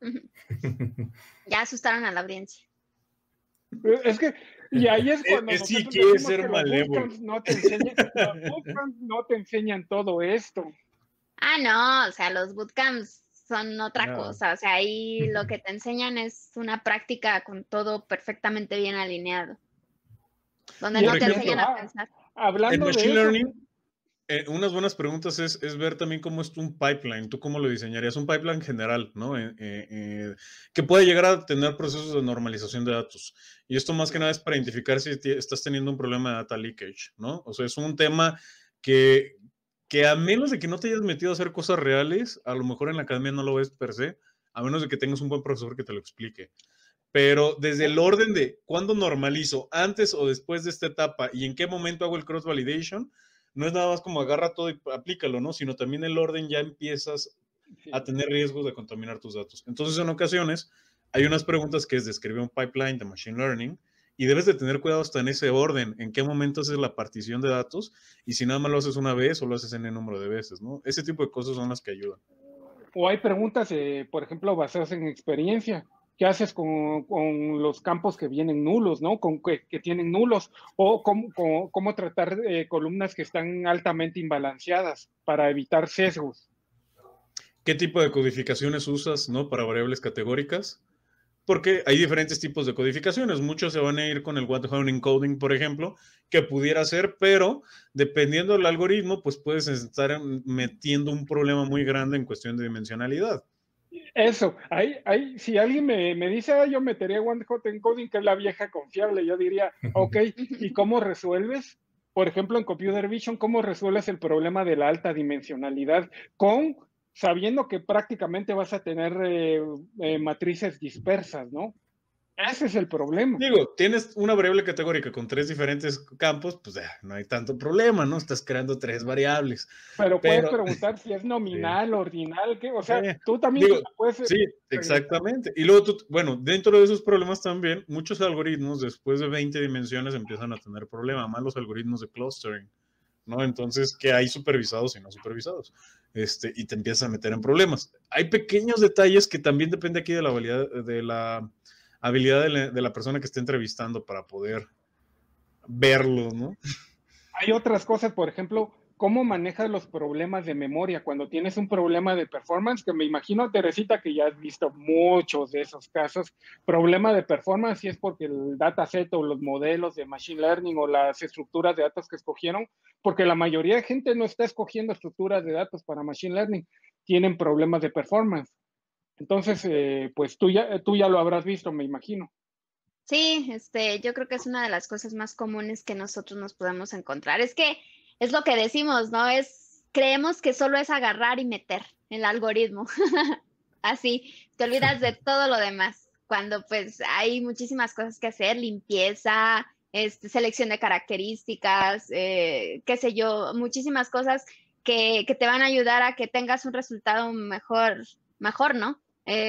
Ya asustaron a la audiencia. Es que, y ahí es cuando sí quiere ser malévolo. No te enseñan todo esto. No, o sea, los bootcamps son otra cosa, o sea, ahí lo que te enseñan es una práctica con todo perfectamente bien alineado, donde no te enseñan a pensar. Hablando de Machine Learning, unas buenas preguntas es ver también cómo es un pipeline, tú cómo lo diseñarías, un pipeline general, ¿no? Que puede llegar a tener procesos de normalización de datos. Y esto más que nada es para identificar si estás teniendo un problema de data leakage, ¿no? O sea, es un tema que a menos de que no te hayas metido a hacer cosas reales, a lo mejor en la academia no lo ves per se, a menos de que tengas un buen profesor que te lo explique. Pero desde el orden de cuándo normalizo, antes o después de esta etapa, y en qué momento hago el cross-validation, no es nada más como agarra todo y aplícalo, ¿no? Sino también el orden ya empiezas a tener riesgos de contaminar tus datos. Entonces, en ocasiones, hay unas preguntas que es describir un pipeline de Machine Learning y debes de tener cuidado hasta en ese orden, en qué momento haces la partición de datos y si nada más lo haces una vez o lo haces en el número de veces, ¿no? Ese tipo de cosas son las que ayudan. O hay preguntas, por ejemplo, basadas en experiencia. ¿Qué haces con los campos que vienen nulos, ¿no? Que tienen nulos, o cómo tratar columnas que están altamente imbalanceadas para evitar sesgos. ¿Qué tipo de codificaciones usas, ¿no? Para variables categóricas. porque hay diferentes tipos de codificaciones. Muchos se van a ir con el One-Hot Encoding, por ejemplo, que pudiera ser, pero dependiendo del algoritmo, pues puedes estar metiendo un problema muy grande en cuestión de dimensionalidad. Eso, si alguien me dice, yo metería One-Hot Encoding, que es la vieja confiable, yo diría, ok, ¿y cómo resuelves? Por ejemplo, en Computer Vision, ¿cómo resuelves el problema de la alta dimensionalidad sabiendo que prácticamente vas a tener matrices dispersas, ¿no? Ese es el problema. Digo, tienes una variable categórica con 3 diferentes campos, pues no hay tanto problema, ¿no? Estás creando 3 variables. Pero puedes preguntar si es nominal, ordinal, ¿qué? O sea, tú también puedes... Sí, exactamente. Y luego dentro de esos problemas también, muchos algoritmos después de 20 dimensiones empiezan a tener problemas, más los algoritmos de clustering, ¿no? Entonces, que hay supervisados y no supervisados. Y te empiezas a meter en problemas. Hay pequeños detalles que también depende aquí de la habilidad de la persona que esté entrevistando para poder verlo, ¿no? Hay otras cosas, por ejemplo, cómo manejas los problemas de memoria cuando tienes un problema de performance, que me imagino, Teresita, que ya has visto muchos de esos casos. Problema de performance, si es porque el dataset o los modelos de machine learning o las estructuras de datos que escogieron, porque la mayoría de gente no está escogiendo estructuras de datos para machine learning, tienen problemas de performance. Entonces, pues tú ya lo habrás visto, me imagino. Sí, yo creo que es una de las cosas más comunes que nosotros nos podemos encontrar. Es que es lo que decimos, ¿no? Creemos que solo es agarrar y meter el algoritmo. Así, te olvidas de todo lo demás. Cuando pues hay muchísimas cosas que hacer, limpieza, selección de características, qué sé yo, muchísimas cosas que te van a ayudar a que tengas un resultado mejor, ¿no?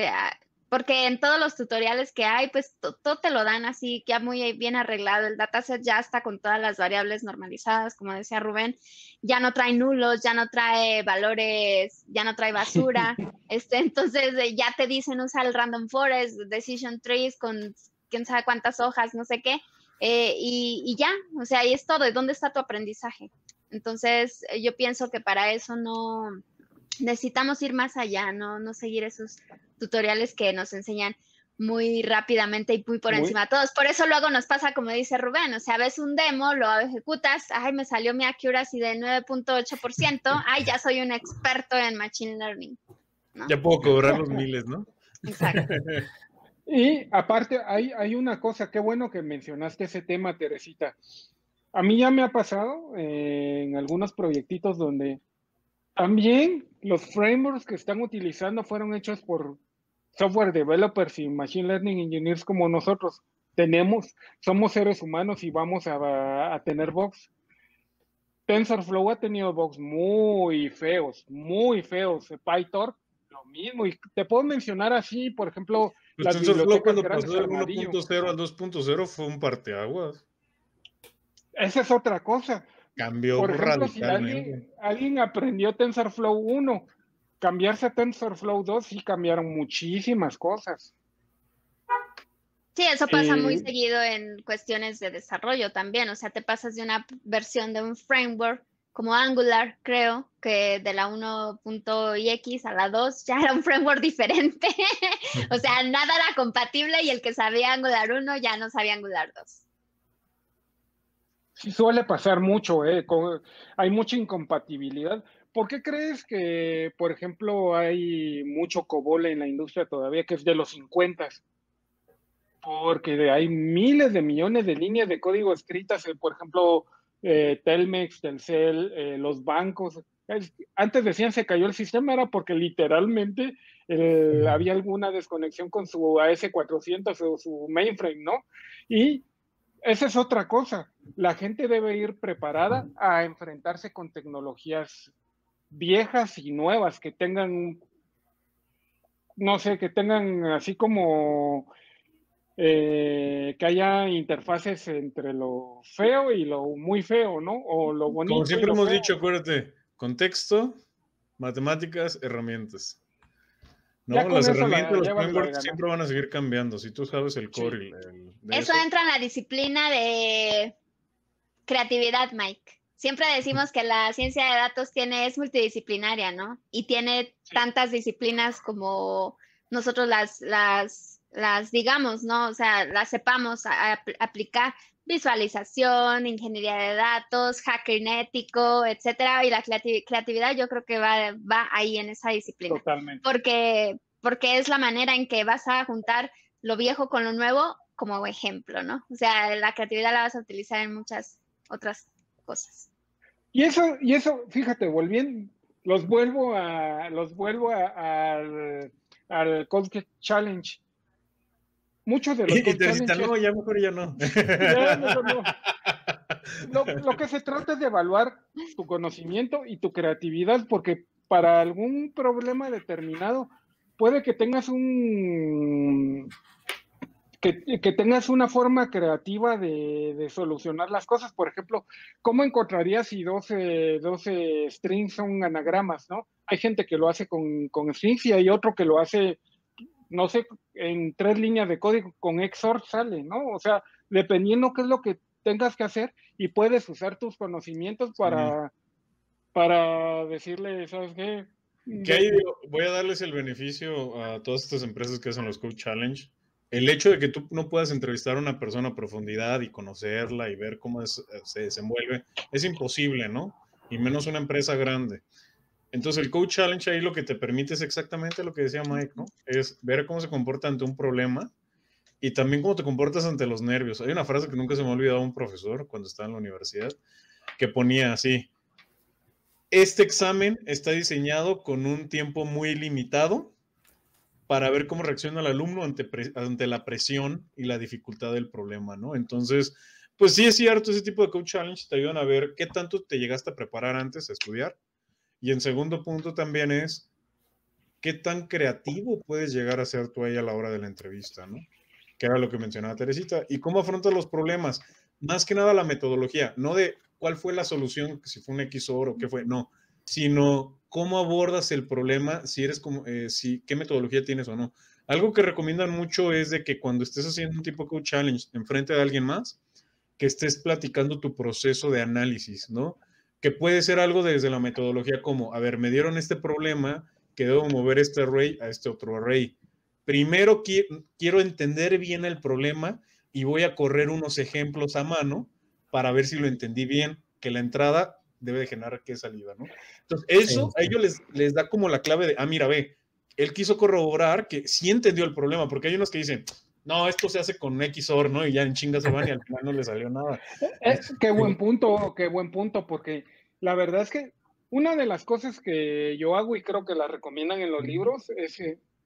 Porque en todos los tutoriales que hay, pues todo te lo dan así, ya muy bien arreglado. El dataset ya está con todas las variables normalizadas, como decía Rubén. Ya no trae nulos, ya no trae valores, ya no trae basura. Entonces ya te dicen usa el random forest, decision trees con quién sabe cuántas hojas, no sé qué. Y ya, o sea, ahí es todo. ¿Y dónde está tu aprendizaje? Entonces yo pienso que para eso no necesitamos ir más allá, no seguir esos tutoriales que nos enseñan muy rápidamente y muy por encima de todos. Por eso luego nos pasa, como dice Rubén, o sea, ves un demo, lo ejecutas, me salió mi accuracy de 9.8%, ya soy un experto en machine learning, ¿no? Ya puedo cobrar los miles, ¿no? Exacto. Y aparte, hay una cosa, qué bueno que mencionaste ese tema, Teresita. A mí ya me ha pasado en algunos proyectitos donde también los frameworks que están utilizando fueron hechos por software developers y machine learning engineers como nosotros. Somos seres humanos y vamos a tener bugs. TensorFlow ha tenido bugs muy feos. PyTorch, lo mismo. Y te puedo mencionar así, por ejemplo, pues TensorFlow cuando pasó del 1.0 al 2.0 fue un parteaguas. Esa es otra cosa. Cambió por ejemplo, radicalmente. Si alguien aprendió TensorFlow 1, cambiarse a TensorFlow 2 sí cambiaron muchísimas cosas. Sí, eso pasa muy seguido en cuestiones de desarrollo también. O sea, te pasas de una versión de un framework como Angular, creo, que de la 1.x a la 2 ya era un framework diferente. O sea, nada era compatible y el que sabía Angular 1 ya no sabía Angular 2. Sí, suele pasar mucho, hay mucha incompatibilidad. ¿Por qué crees que, por ejemplo, hay mucho COBOL en la industria todavía, que es de los 50? Porque hay miles de millones de líneas de código escritas, por ejemplo, Telmex, Telcel, los bancos. Antes decían se cayó el sistema, era porque literalmente había alguna desconexión con su AS400 o su mainframe, ¿no? Y esa es otra cosa. La gente debe ir preparada a enfrentarse con tecnologías viejas y nuevas que tengan, no sé, que tengan así como que haya interfaces entre lo feo y lo muy feo, ¿no? O lo bonito. Como siempre hemos dicho, acuérdate, contexto, matemáticas, herramientas. ¿No? Las herramientas, los frameworks siempre van a seguir cambiando. Si tú sabes el core. Eso entra en la disciplina de creatividad, Mike. Siempre decimos que la ciencia de datos es multidisciplinaria, ¿no? Y tiene tantas disciplinas como nosotros las digamos, ¿no? O sea, las sepamos aplicar. Visualización, ingeniería de datos, hacker ético, etcétera, y la creatividad yo creo que va ahí en esa disciplina. Totalmente. Porque es la manera en que vas a juntar lo viejo con lo nuevo como ejemplo, ¿no? O sea, la creatividad la vas a utilizar en muchas otras cosas. Y eso, fíjate, los vuelvo al Code Challenge. Muchos de los Code Challenge. No, ya mejor ya no. Lo que se trata es de evaluar tu conocimiento y tu creatividad, porque para algún problema determinado puede que tengas que tengas una forma creativa de solucionar las cosas. Por ejemplo, ¿cómo encontrarías si 12 strings son anagramas, ¿no? Hay gente que lo hace con strings y hay otro que lo hace, no sé, en 3 líneas de código, con XOR sale, ¿no? O sea, dependiendo qué es lo que tengas que hacer, y puedes usar tus conocimientos para decirle, ¿sabes qué? Que ahí voy a darles el beneficio a todas estas empresas que hacen los Code Challenge. El hecho de que tú no puedas entrevistar a una persona a profundidad y conocerla y ver cómo se desenvuelve, es imposible, ¿no? Y menos una empresa grande. Entonces el Code Challenge ahí lo que te permite es exactamente lo que decía Mike, ¿no? Es ver cómo se comporta ante un problema y también cómo te comportas ante los nervios. Hay una frase que nunca se me ha olvidado un profesor cuando estaba en la universidad, que ponía así: este examen está diseñado con un tiempo muy limitado para ver cómo reacciona el alumno ante la presión y la dificultad del problema, ¿no? Entonces, pues sí es cierto, ese tipo de Code Challenge te ayudan a ver qué tanto te llegaste a preparar antes a estudiar. Y en segundo punto también es qué tan creativo puedes llegar a ser tú ahí a la hora de la entrevista, ¿no? Que era lo que mencionaba Teresita. Y cómo afrontas los problemas. Más que nada la metodología, no de cuál fue la solución, si fue un XOR o qué fue, no, sino cómo abordas el problema, si eres como, qué metodología tienes o no. Algo que recomiendan mucho es de que cuando estés haciendo un tipo de Code Challenge enfrente de alguien más, que estés platicando tu proceso de análisis, ¿no? Que puede ser algo desde la metodología como, a ver, me dieron este problema, que debo mover este array a este otro array. Primero quiero entender bien el problema y voy a correr unos ejemplos a mano para ver si lo entendí bien, que la entrada debe de generar qué salida, ¿no? Entonces, eso a ellos les da como la clave de, mira, ve, él quiso corroborar que sí entendió el problema, porque hay unos que dicen, no, esto se hace con XOR, ¿no? Y ya en chinga se van y al final no le salió nada. Qué buen punto, porque la verdad es que una de las cosas que yo hago, y creo que la recomiendan en los libros, es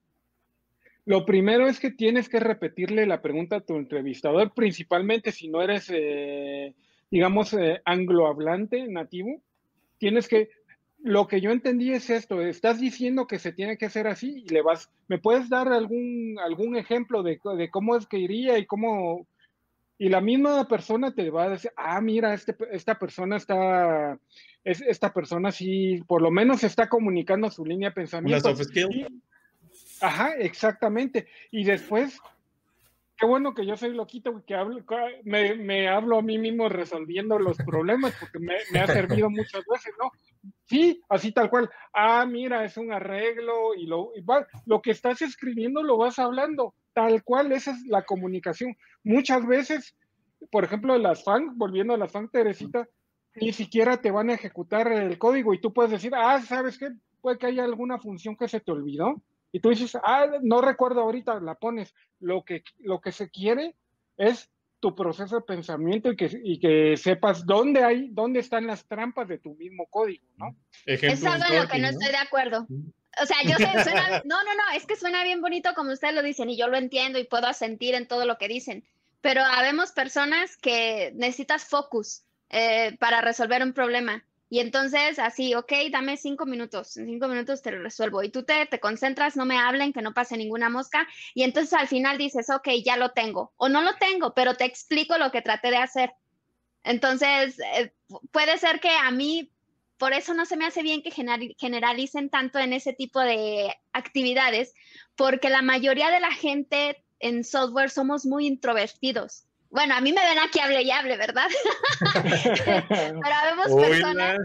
lo primero es que tienes que repetirle la pregunta a tu entrevistador, principalmente si no eres, digamos, anglohablante nativo. Tienes que, lo que yo entendí es esto: estás diciendo que se tiene que hacer así y ¿me puedes dar algún ejemplo de cómo es que iría y cómo? Y la misma persona te va a decir, mira, esta persona sí, por lo menos está comunicando su línea de pensamiento. Una soft skill. Ajá, exactamente. Y después, qué bueno que yo soy loquito, que me hablo a mí mismo resolviendo los problemas, porque me ha servido muchas veces, ¿no? Sí, así tal cual. Mira, es un arreglo, y lo que estás escribiendo lo vas hablando, tal cual. Esa es la comunicación. Muchas veces, por ejemplo, volviendo a las FANG, Teresita, ni siquiera te van a ejecutar el código y tú puedes decir, ¿sabes qué? Puede que haya alguna función que se te olvidó. Y tú dices, no recuerdo ahorita, la pones. Lo que se quiere es tu proceso de pensamiento y que sepas dónde están las trampas de tu mismo código, ¿no? Es algo en lo que no estoy de acuerdo. O sea, yo sé, no, es que suena bien bonito como ustedes lo dicen y yo lo entiendo y puedo asentir en todo lo que dicen, pero habemos personas que necesitas focus para resolver un problema. Y entonces así, ok, dame 5 minutos, en 5 minutos te lo resuelvo. Y tú te concentras, no me hablen, que no pase ninguna mosca. Y entonces al final dices, ok, ya lo tengo. O no lo tengo, pero te explico lo que traté de hacer. Entonces, puede ser que a mí, por eso no se me hace bien que generalicen tanto en ese tipo de actividades, porque la mayoría de la gente en software somos muy introvertidos. bueno, a mí me ven aquí hable y hable, ¿verdad? Pero habemos personas...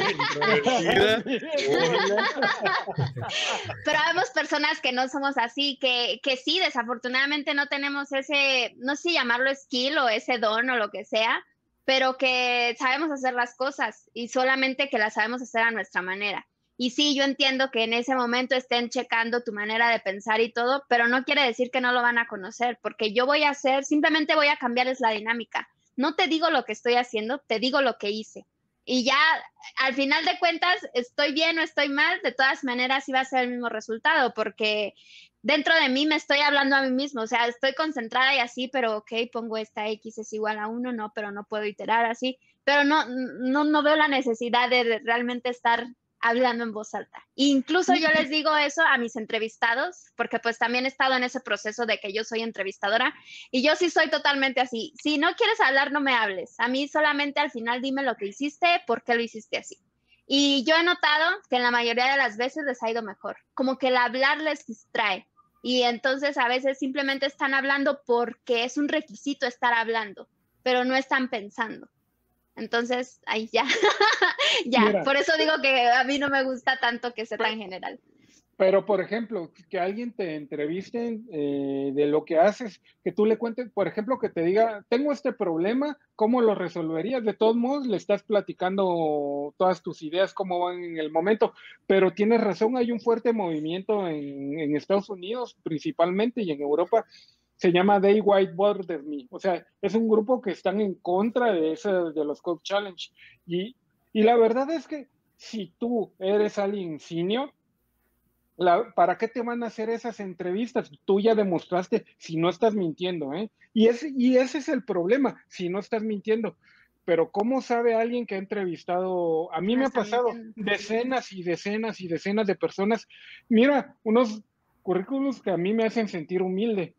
Pero habemos personas que no somos así, que sí, desafortunadamente no tenemos ese, no sé si llamarlo skill o ese don o lo que sea, pero que sabemos hacer las cosas y solamente que las sabemos hacer a nuestra manera. Y sí, yo entiendo que en ese momento estén checando tu manera de pensar y todo, pero no quiere decir que no lo van a conocer, porque yo voy a hacer, simplemente voy a cambiarles la dinámica. No te digo lo que estoy haciendo, te digo lo que hice. Y ya, al final de cuentas, estoy bien o estoy mal, de todas maneras iba a ser el mismo resultado, porque dentro de mí me estoy hablando a mí mismo, o sea, estoy concentrada y así, pero ok, pongo esta X es igual a 1, no, pero no puedo iterar así, pero no veo la necesidad de realmente estar hablando en voz alta. Incluso yo les digo eso a mis entrevistados, porque pues también he estado en ese proceso de que yo soy entrevistadora y yo sí soy totalmente así. Si no quieres hablar, no me hables. A mí solamente al final dime lo que hiciste, por qué lo hiciste así. Y yo he notado que en la mayoría de las veces les ha ido mejor, como que el hablar les distrae. Y entonces a veces simplemente están hablando porque es un requisito estar hablando, pero no están pensando. Entonces, ahí ya, ya, Mira, por eso digo que a mí no me gusta tanto que sea tan general. Pero, por ejemplo, que alguien te entreviste de lo que haces, que tú le cuentes, por ejemplo, que te diga, tengo este problema, ¿cómo lo resolverías? De todos modos, le estás platicando todas tus ideas, cómo van en el momento, pero tienes razón, hay un fuerte movimiento en Estados Unidos principalmente y en Europa, se llama Day White Bother Me, o sea, es un grupo que están en contra de los Code Challenge, y la verdad es que si tú eres alguien senior, ¿para qué te van a hacer esas entrevistas? Tú ya demostraste si no estás mintiendo, ¿eh? Y ese es el problema, si no estás mintiendo. Pero ¿cómo sabe alguien que ha entrevistado? A mí me ha pasado decenas y decenas y decenas de personas. Mira, unos currículos que a mí me hacen sentir humilde.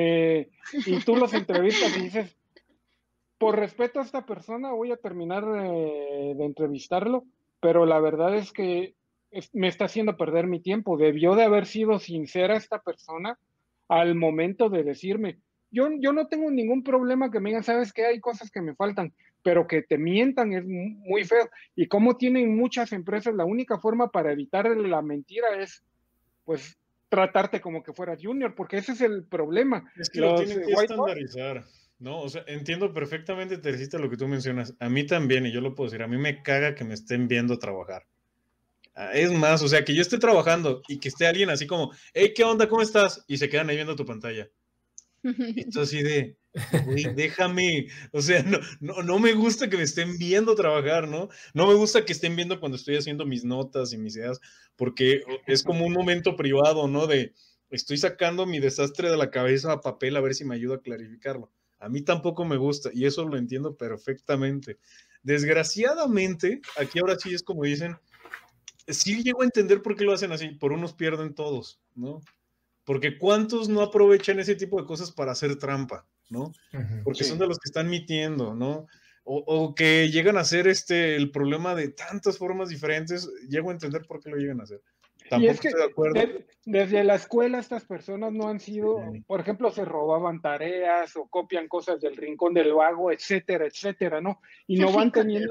Y tú los entrevistas y dices, por respeto a esta persona voy a terminar de entrevistarlo, pero la verdad es que me está haciendo perder mi tiempo. Debió de haber sido sincera esta persona al momento de decirme, yo no tengo ningún problema que me digan, sabes que hay cosas que me faltan, pero que te mientan es muy feo. Y como tienen muchas empresas, la única forma para evitar la mentira es, pues, tratarte como que fueras junior, porque ese es el problema. Es que lo tienen que estandarizar, ¿no? O sea, entiendo perfectamente, Teresita, lo que tú mencionas. A mí también, y yo lo puedo decir, a mí me caga que me estén viendo trabajar. Es más, o sea, que yo esté trabajando y que esté alguien así como, hey, ¿qué onda? ¿Cómo estás? Y se quedan ahí viendo tu pantalla. Esto así de, güey, déjame, o sea, no me gusta que me estén viendo trabajar, ¿no? No me gusta que estén viendo cuando estoy haciendo mis notas y mis ideas, porque es como un momento privado, ¿no? De, estoy sacando mi desastre de la cabeza a papel a ver si me ayuda a clarificarlo. A mí tampoco me gusta y eso lo entiendo perfectamente. Desgraciadamente, aquí ahora sí es como dicen, sí llego a entender por qué lo hacen así, por unos pierden todos, ¿no? Porque ¿cuántos no aprovechan ese tipo de cosas para hacer trampa, ¿no? Porque son de los que están mintiendo, ¿no? O que llegan a hacer el problema de tantas formas diferentes, llego a entender por qué lo llegan a hacer. Tampoco es que estoy de acuerdo. Desde la escuela estas personas no han sido, por ejemplo, se robaban tareas o copian cosas del Rincón del Vago, etcétera, etcétera, ¿no? Y no van teniendo...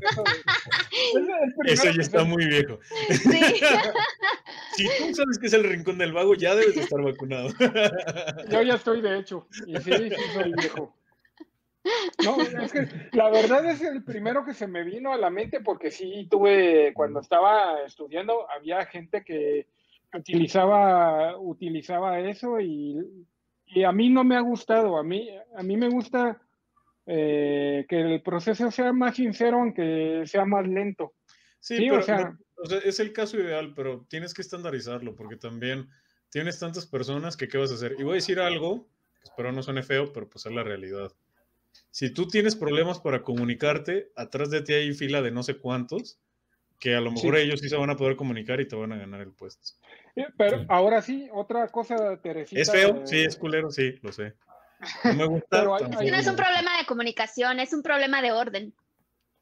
Eso ya está muy viejo. Sí. Si tú sabes que es el Rincón del Vago, ya debes de estar vacunado. Yo ya estoy, de hecho, y sí soy viejo. No, es que la verdad es el primero que se me vino a la mente porque sí tuve, cuando estaba estudiando, había gente que utilizaba eso y a mí no me ha gustado. A mí me gusta que el proceso sea más sincero aunque sea más lento. Sí, pero, o sea, es el caso ideal, pero tienes que estandarizarlo porque también tienes tantas personas que ¿qué vas a hacer? Y voy a decir algo, que espero no suene feo, pero pues es la realidad. Si tú tienes problemas para comunicarte, atrás de ti hay fila de no sé cuántos, que a lo mejor ellos sí se van a poder comunicar y te van a ganar el puesto. Pero ahora sí, otra cosa, Teresita. ¿Es feo? Sí, es culero, sí, lo sé. No me gusta. Pero no es un problema de comunicación, es un problema de orden.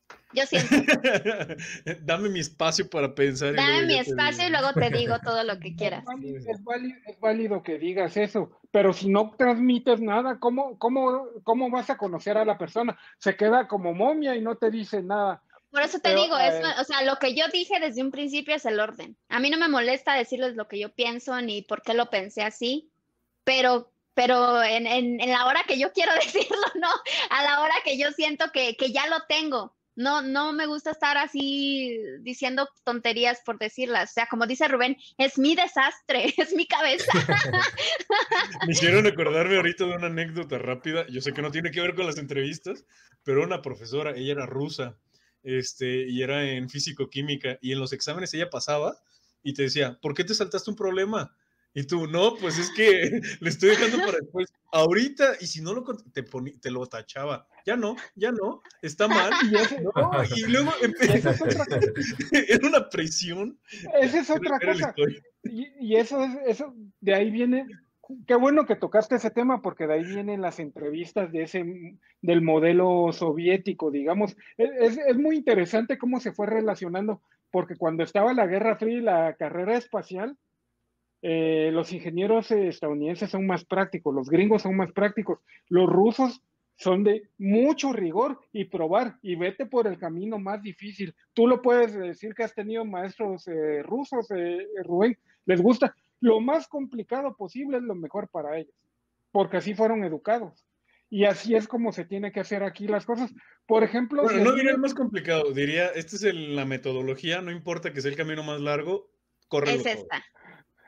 Yo siento. Dame mi espacio para pensar. Dame mi espacio y luego te digo todo lo que quieras. Es válido que digas eso, pero si no transmites nada, ¿cómo vas a conocer a la persona? Se queda como momia y no te dice nada. Por eso te digo, o sea, lo que yo dije desde un principio es el orden. A mí no me molesta decirles lo que yo pienso ni por qué lo pensé así, pero en la hora que yo quiero decirlo, no, a la hora que yo siento que ya lo tengo. No me gusta estar así diciendo tonterías por decirlas. O sea, como dice Rubén, es mi desastre, es mi cabeza. Me hicieron acordarme ahorita de una anécdota rápida. Yo sé que no tiene que ver con las entrevistas, pero una profesora, ella era rusa, y era en físico-química, y en los exámenes ella pasaba y te decía, ¿por qué te saltaste un problema? Y tú, no, pues es que le estoy dejando para después. Ahorita, y si no te lo tachaba. Ya no, está mal. ¿no? Y luego era una presión. Esa es otra cosa. Y eso, de ahí viene, qué bueno que tocaste ese tema, porque de ahí vienen las entrevistas del modelo soviético, digamos. Es muy interesante cómo se fue relacionando, porque cuando estaba la Guerra Fría y la carrera espacial, los ingenieros estadounidenses son más prácticos, los gringos son más prácticos, los rusos son de mucho rigor y probar, y vete por el camino más difícil. Tú lo puedes decir que has tenido maestros rusos, Rubén, les gusta. Lo más complicado posible es lo mejor para ellos, porque así fueron educados. Y así es como se tiene que hacer aquí las cosas. Por ejemplo... Bueno, no diría el más complicado, diría, esta es la metodología, no importa que sea el camino más largo, córrelo es esta. todo.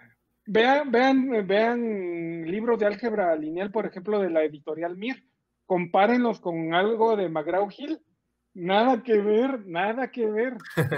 Vean libros de álgebra lineal, por ejemplo, de la editorial Mir. Compárenlos con algo de McGraw-Hill. Nada que ver, nada que ver.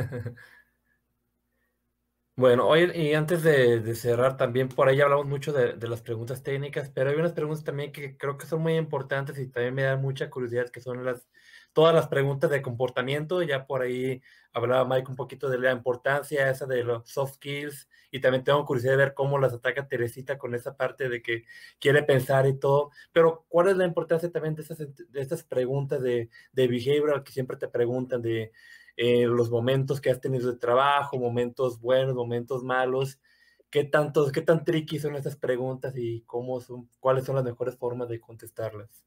Bueno, hoy y antes de cerrar, también por ahí hablamos mucho de las preguntas técnicas, pero hay unas preguntas también que creo que son muy importantes y también me dan mucha curiosidad, que son todas las preguntas de comportamiento. Ya por ahí hablaba Mike un poquito de la importancia esa de los soft skills, y también tengo curiosidad de ver cómo las ataca Teresita con esa parte de que quiere pensar y todo. Pero ¿cuál es la importancia también de estas preguntas de behavioral que siempre te preguntan de los momentos que has tenido de trabajo, momentos buenos, momentos malos? ¿Qué tan tricky son estas preguntas y cuáles son las mejores formas de contestarlas?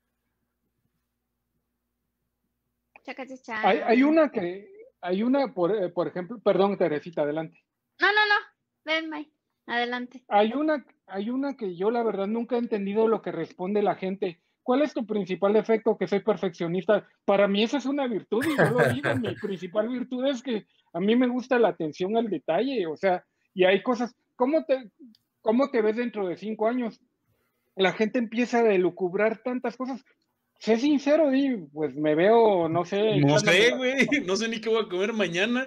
Hay una, por ejemplo, perdón, Teresita, adelante. No, ven, Mike, adelante. Hay una que yo la verdad nunca he entendido lo que responde la gente. ¿Cuál es tu principal defecto? Que soy perfeccionista. Para mí esa es una virtud, y yo lo digo, mi principal virtud es que a mí me gusta la atención al detalle, o sea, y hay cosas, ¿cómo te ves dentro de 5 años? La gente empieza a elucubrar tantas cosas. Sé sincero, pues me veo, no sé. No sé, güey, no sé ni qué voy a comer mañana.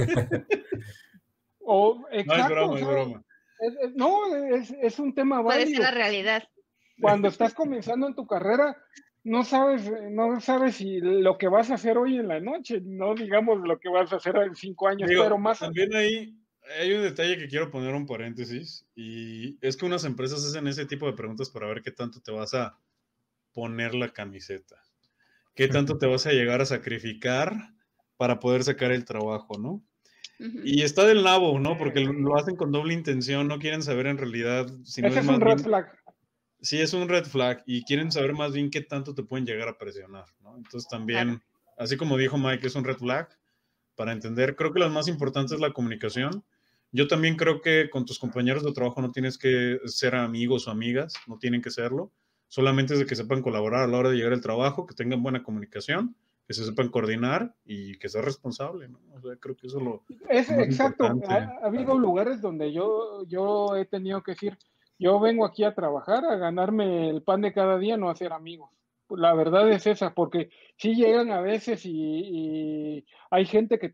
Exacto, es broma. Es un tema válido. Puede ser la realidad. Cuando estás comenzando en tu carrera, no sabes si lo que vas a hacer hoy en la noche, no digamos lo que vas a hacer en 5 años, pero más... También hay un detalle que quiero poner un paréntesis, y es que unas empresas hacen ese tipo de preguntas para ver qué tanto te vas a poner la camiseta, qué tanto te vas a llegar a sacrificar para poder sacar el trabajo, ¿no? Y está del nabo, ¿no? Porque lo hacen con doble intención, no quieren saber en realidad... Si Ese es un red flag. Sí, es un red flag, y quieren saber más bien qué tanto te pueden llegar a presionar, ¿no? Entonces también, así como dijo Mike, es un red flag para entender. Creo que lo más importante es la comunicación. Yo también creo que con tus compañeros de trabajo no tienes que ser amigos o amigas, no tienen que serlo. Solamente es de que sepan colaborar a la hora de llegar al trabajo, que tengan buena comunicación, que se sepan coordinar y que seas responsable, ¿no? O sea, creo que eso es lo exacto. importante. Ha habido lugares donde yo he tenido que decir, yo vengo aquí a trabajar, a ganarme el pan de cada día, no a hacer amigos. La verdad es esa, porque sí llegan a veces y hay gente que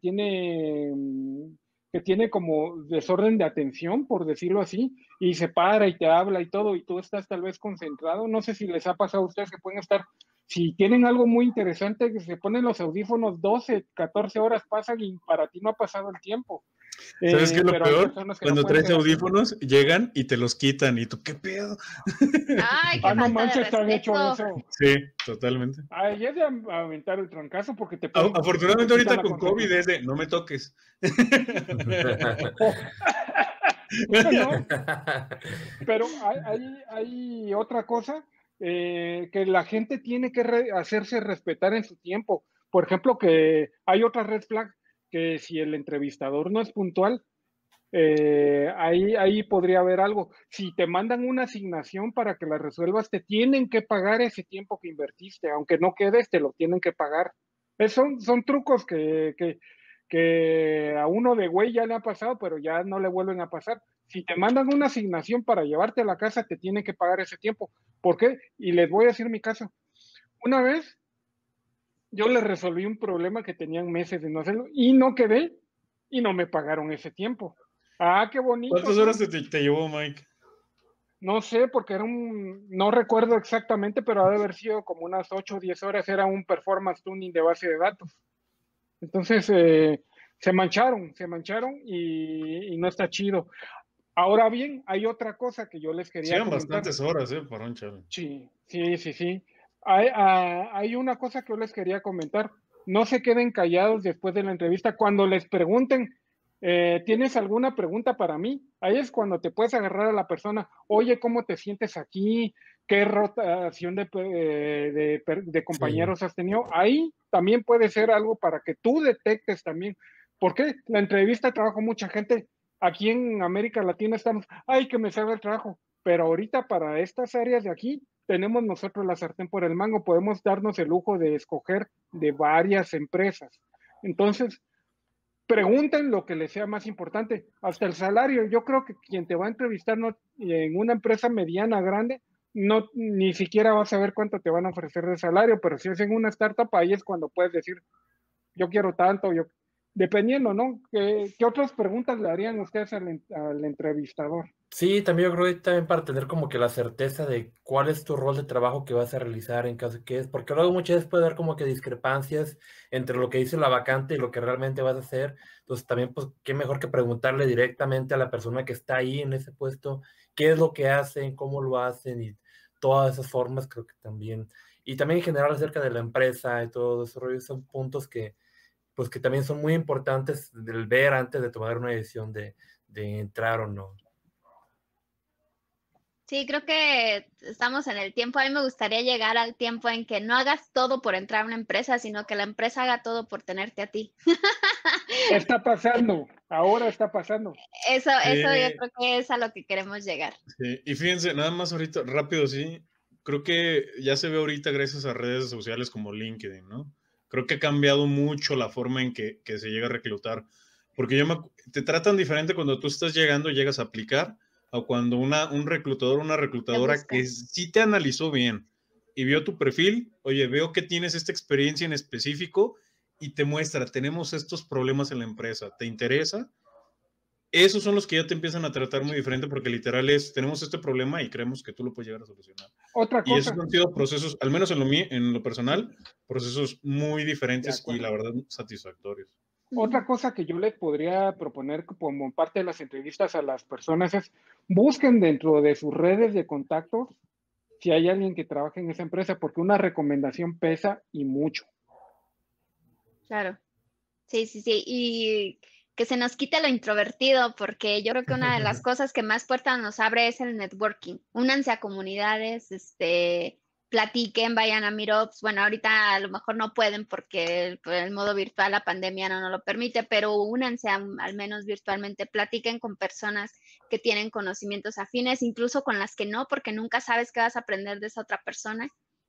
tiene como desorden de atención, por decirlo así, y se para y te habla y todo, y tú estás tal vez concentrado. No sé si les ha pasado a ustedes que pueden estar, si tienen algo muy interesante, que se ponen los audífonos, 12, 14 horas pasan y para ti no ha pasado el tiempo. ¿Sabes qué es lo pero hay peor? personas que no Cuando pueden traes ser así. audífonos, llegan y te los quitan. ¿Y tú qué pedo? Ay, qué Ah, no falta de manches, te han hecho respeto. eso. Sí, totalmente. Ay, es de aventar el trancazo porque te pueden. Afortunadamente te quitan ahorita la con COVID concentración. es de no me toques. Oh, no, pero hay otra cosa que la gente tiene que hacerse respetar en su tiempo. Por ejemplo, que hay otra red flag que si el entrevistador no es puntual, ahí podría haber algo. Si te mandan una asignación para que la resuelvas, te tienen que pagar ese tiempo que invertiste, aunque no quedes, te lo tienen que pagar. Son trucos que a uno de güey ya le ha pasado, pero ya no le vuelven a pasar. Si te mandan una asignación para llevarte a la casa, te tienen que pagar ese tiempo. ¿Por qué? Y les voy a decir mi caso. Una vez yo les resolví un problema que tenían meses de no hacerlo y no quedé y no me pagaron ese tiempo. Ah, qué bonito, ¿Cuántas horas ¿no? te llevó, Mike? No sé, porque no recuerdo exactamente, pero ha de haber sido como unas 8 o 10 horas, era un performance tuning de base de datos. Entonces, se mancharon y no está chido. Ahora bien, hay otra cosa que yo les Sí, quería eran comentar. bastantes horas, para un chale. Sí, sí, sí, sí. Hay una cosa que yo les quería comentar. No se queden callados después de la entrevista. Cuando les pregunten, ¿tienes alguna pregunta para mí? Ahí es cuando te puedes agarrar a la persona. Oye, ¿cómo te sientes aquí? ¿Qué rotación de Sí. compañeros has tenido? Ahí también puede ser algo para que tú detectes también. Porque la entrevista trabajo mucha gente. Aquí en América Latina estamos, ay, que me salga el trabajo. Pero ahorita para estas áreas de aquí, tenemos nosotros la sartén por el mango, podemos darnos el lujo de escoger de varias empresas. Entonces, pregunten lo que les sea más importante, hasta el salario. Yo creo que quien te va a entrevistar en una empresa mediana, grande, no ni siquiera va a saber cuánto te van a ofrecer de salario, pero si es en una startup, ahí es cuando puedes decir, yo quiero tanto, dependiendo, ¿no? ¿Qué otras preguntas le harían ustedes al entrevistador? Sí, también yo creo que también para tener como que la certeza de cuál es tu rol de trabajo que vas a realizar en caso que es, porque luego muchas veces puede haber como que discrepancias entre lo que dice la vacante y lo que realmente vas a hacer. Entonces también pues qué mejor que preguntarle directamente a la persona que está ahí en ese puesto, qué es lo que hacen, cómo lo hacen y todas esas formas creo que también. Y también en general acerca de la empresa y todo eso, son puntos que pues que también son muy importantes del ver antes de tomar una decisión de entrar o no. Sí, creo que estamos en el tiempo. A mí me gustaría llegar al tiempo en que no hagas todo por entrar a una empresa, sino que la empresa haga todo por tenerte a ti. Está pasando, ahora está pasando. Eso yo Sí, creo que es a lo que queremos llegar. sí. Y fíjense, nada más ahorita, rápido, sí. Creo que ya se ve ahorita gracias a redes sociales como LinkedIn, ¿no? Creo que ha cambiado mucho la forma en que se llega a reclutar. Porque te tratan diferente cuando tú estás llegando y llegas a aplicar, o cuando un reclutador o una Te reclutadora busca. que sí te analizó bien y vio tu perfil, oye, veo que tienes esta experiencia en específico y te muestra, tenemos estos problemas en la empresa, ¿te interesa? Esos son los que ya te empiezan a tratar muy diferente porque literal tenemos este problema y creemos que tú lo puedes llegar a solucionar. Otra Y esos cosa, han sido procesos, al menos en lo sí, personal, procesos muy de diferentes y la acuerdo. verdad satisfactorios. Otra cosa que yo les podría proponer como parte de las entrevistas a las personas es busquen dentro de sus redes de contactos si hay alguien que trabaje en esa empresa, porque una recomendación pesa y mucho. Claro. Sí, sí, sí. Y que se nos quite lo introvertido, porque yo creo que una de las cosas que más puertas nos abre es el networking. Únanse a comunidades, platiquen, vayan a meetups. Bueno, ahorita a lo mejor no pueden porque el modo virtual, la pandemia no nos lo permite, pero únanse al menos virtualmente, platiquen con personas que tienen conocimientos afines, incluso con las que no, porque nunca sabes qué vas a aprender de esa otra persona.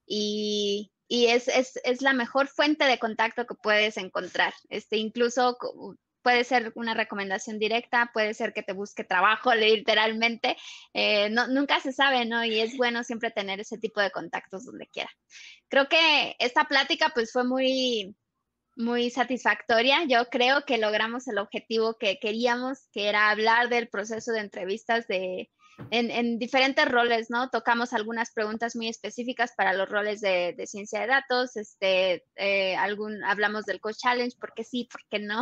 Y es la mejor fuente de contacto que puedes encontrar. Incluso puede ser una recomendación directa, puede ser que te busque trabajo literalmente. Nunca se sabe, ¿no? Y es bueno siempre tener ese tipo de contactos donde quiera. Creo que esta plática pues fue muy, muy satisfactoria. Yo creo que logramos el objetivo que queríamos, que era hablar del proceso de entrevistas en diferentes roles, ¿no? Tocamos algunas preguntas muy específicas para los roles de ciencia de datos, hablamos del Coach Challenge, porque sí, porque no.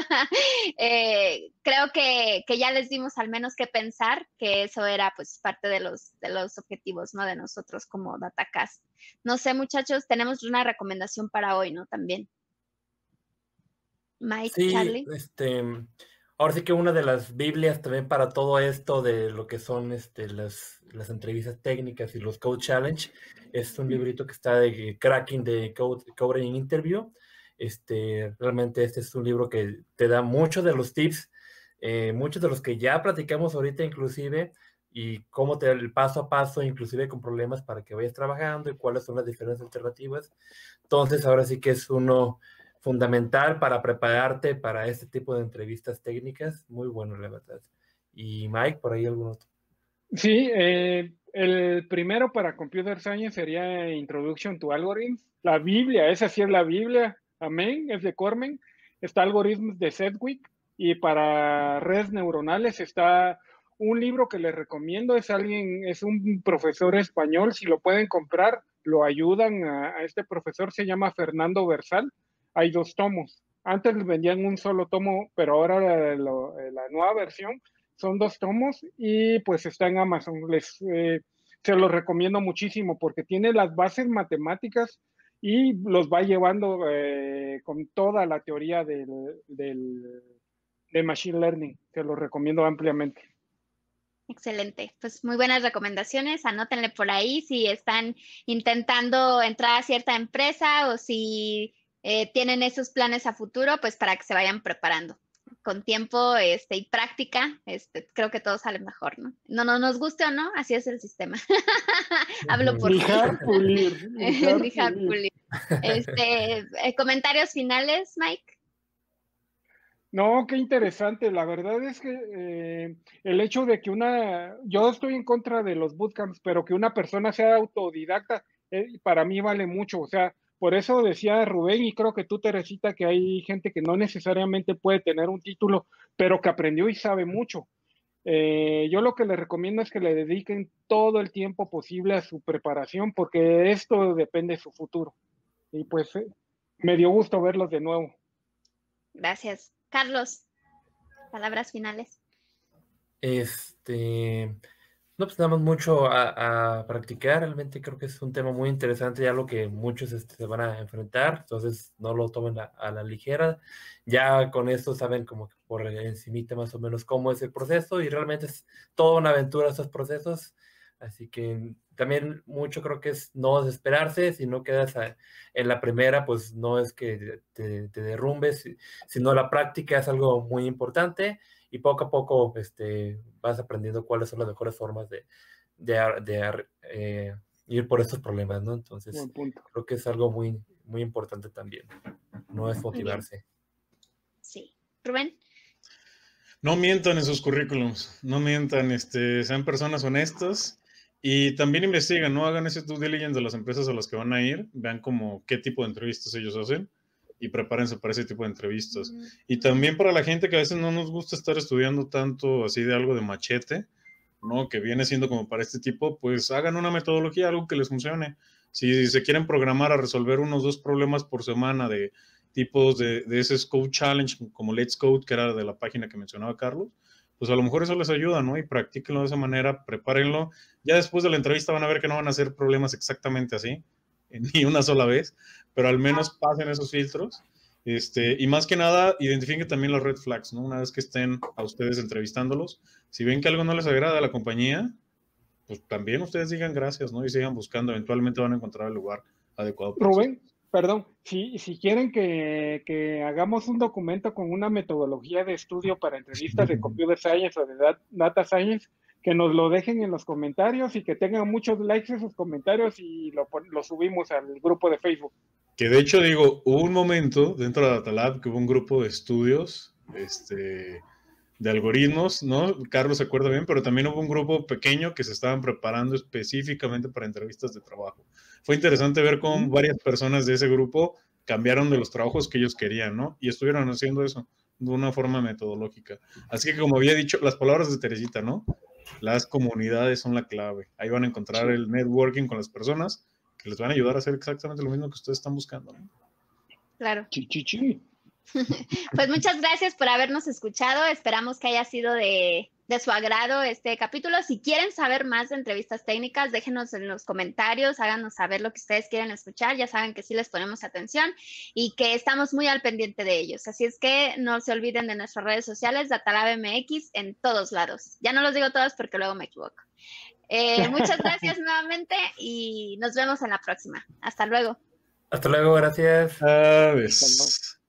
Creo que ya les dimos al menos que pensar, que eso era pues parte de los objetivos, ¿no? De nosotros como DataCast. No sé, muchachos, tenemos una recomendación para hoy, ¿no? También. Mike, Sí, Charlie. ahora sí que una de las Biblias también para todo esto de lo que son las entrevistas técnicas y los Code Challenge es un librito que está de Cracking the Coding Interview. Realmente este es un libro que te da muchos de los tips, muchos de los que ya platicamos ahorita inclusive, y cómo te da el paso a paso, inclusive con problemas para que vayas trabajando y cuáles son las diferentes alternativas. Entonces ahora sí que es uno fundamental para prepararte para este tipo de entrevistas técnicas. Muy bueno, la verdad. Y Mike, por ahí algún otro. Sí, el primero para Computer Science sería Introduction to Algorithms. La Biblia, esa sí es la Biblia, amén, es de Cormen. Está Algorithms de Sedgwick. Y para redes neuronales está un libro que les recomiendo, es un profesor español, si lo pueden comprar, lo ayudan a este profesor, se llama Fernando Versal. Hay 2 tomos. Antes les vendían un solo tomo, pero ahora la nueva versión son 2 tomos y pues está en Amazon. Se los recomiendo muchísimo porque tiene las bases matemáticas y los va llevando con toda la teoría de Machine Learning. Se los recomiendo ampliamente. Excelente, pues muy buenas recomendaciones, anótenle por ahí si están intentando entrar a cierta empresa o si tienen esos planes a futuro, pues para que se vayan preparando. Con tiempo y práctica, creo que todo sale mejor, ¿no? No nos guste o no, así es el sistema. Hablo por Lijar, pulir. Lijar, pulir. ¿Comentarios finales, Mike? No, qué interesante. La verdad es que el hecho de que yo estoy en contra de los bootcamps, pero que una persona sea autodidacta, para mí vale mucho. O sea, por eso decía Rubén, y creo que tú, Teresita, que hay gente que no necesariamente puede tener un título, pero que aprendió y sabe mucho. Yo lo que les recomiendo es que le dediquen todo el tiempo posible a su preparación, porque esto depende de su futuro. Y pues me dio gusto verlos de nuevo. Gracias. Carlos, palabras finales. No, pues damos mucho a practicar. Realmente creo que es un tema muy interesante, ya lo que muchos se van a enfrentar, entonces no lo tomen a la ligera. Ya con esto saben como que por encimita más o menos cómo es el proceso y realmente es toda una aventura esos procesos. Así que también mucho creo que es no desesperarse, si no quedas en la primera, pues no es que te derrumbes, sino la práctica es algo muy importante y poco a poco vas aprendiendo cuáles son las mejores formas de ir por estos problemas, ¿no? Entonces, creo que es algo muy, muy importante también, no es motivarse. Sí. Rubén. No mientan en sus currículums, no mientan, sean personas honestas y también investigan, no hagan ese due diligence de las empresas a las que van a ir, vean como qué tipo de entrevistas ellos hacen y prepárense para ese tipo de entrevistas. Y también para la gente que a veces no nos gusta estar estudiando tanto así de algo de machete, ¿no? Que viene siendo como para este tipo, pues hagan una metodología, algo que les funcione. Si se quieren programar a resolver unos 2 problemas por semana de tipos de ese Code Challenge, como Let's Code, que era de la página que mencionaba Carlos, pues a lo mejor eso les ayuda, ¿no? Y practíquenlo de esa manera, prepárenlo. Ya después de la entrevista van a ver que no van a ser problemas exactamente así, ni una sola vez, pero al menos pasen esos filtros. Y más que nada, identifiquen también los red flags, ¿no? Una vez que estén a ustedes entrevistándolos, si ven que algo no les agrada a la compañía, pues también ustedes digan gracias, ¿no? Y sigan buscando, eventualmente van a encontrar el lugar adecuado. Rubén, perdón, si quieren que hagamos un documento con una metodología de estudio para entrevistas de Computer Science o de Data Science, que nos lo dejen en los comentarios y que tengan muchos likes esos comentarios y lo subimos al grupo de Facebook. Que de hecho digo, hubo un momento dentro de DataLab que hubo un grupo de estudios de algoritmos, ¿no? Carlos se acuerda bien, pero también hubo un grupo pequeño que se estaban preparando específicamente para entrevistas de trabajo. Fue interesante ver cómo varias personas de ese grupo cambiaron de los trabajos que ellos querían, ¿no? Y estuvieron haciendo eso de una forma metodológica. Así que como había dicho, las palabras de Teresita, ¿no? las comunidades son la clave. Ahí van a encontrar el networking con las personas que les van a ayudar a hacer exactamente lo mismo que ustedes están buscando, ¿no? Claro. Chichichi. Pues muchas gracias por habernos escuchado. Esperamos que haya sido de su agrado este capítulo. Si quieren saber más de entrevistas técnicas, déjenos en los comentarios, háganos saber lo que ustedes quieren escuchar. Ya saben que sí les ponemos atención y que estamos muy al pendiente de ellos. Así es que no se olviden de nuestras redes sociales, Datalab MX, en todos lados. Ya no los digo todos porque luego me equivoco. Muchas gracias nuevamente y nos vemos en la próxima. Hasta luego. Hasta luego, gracias. Adiós.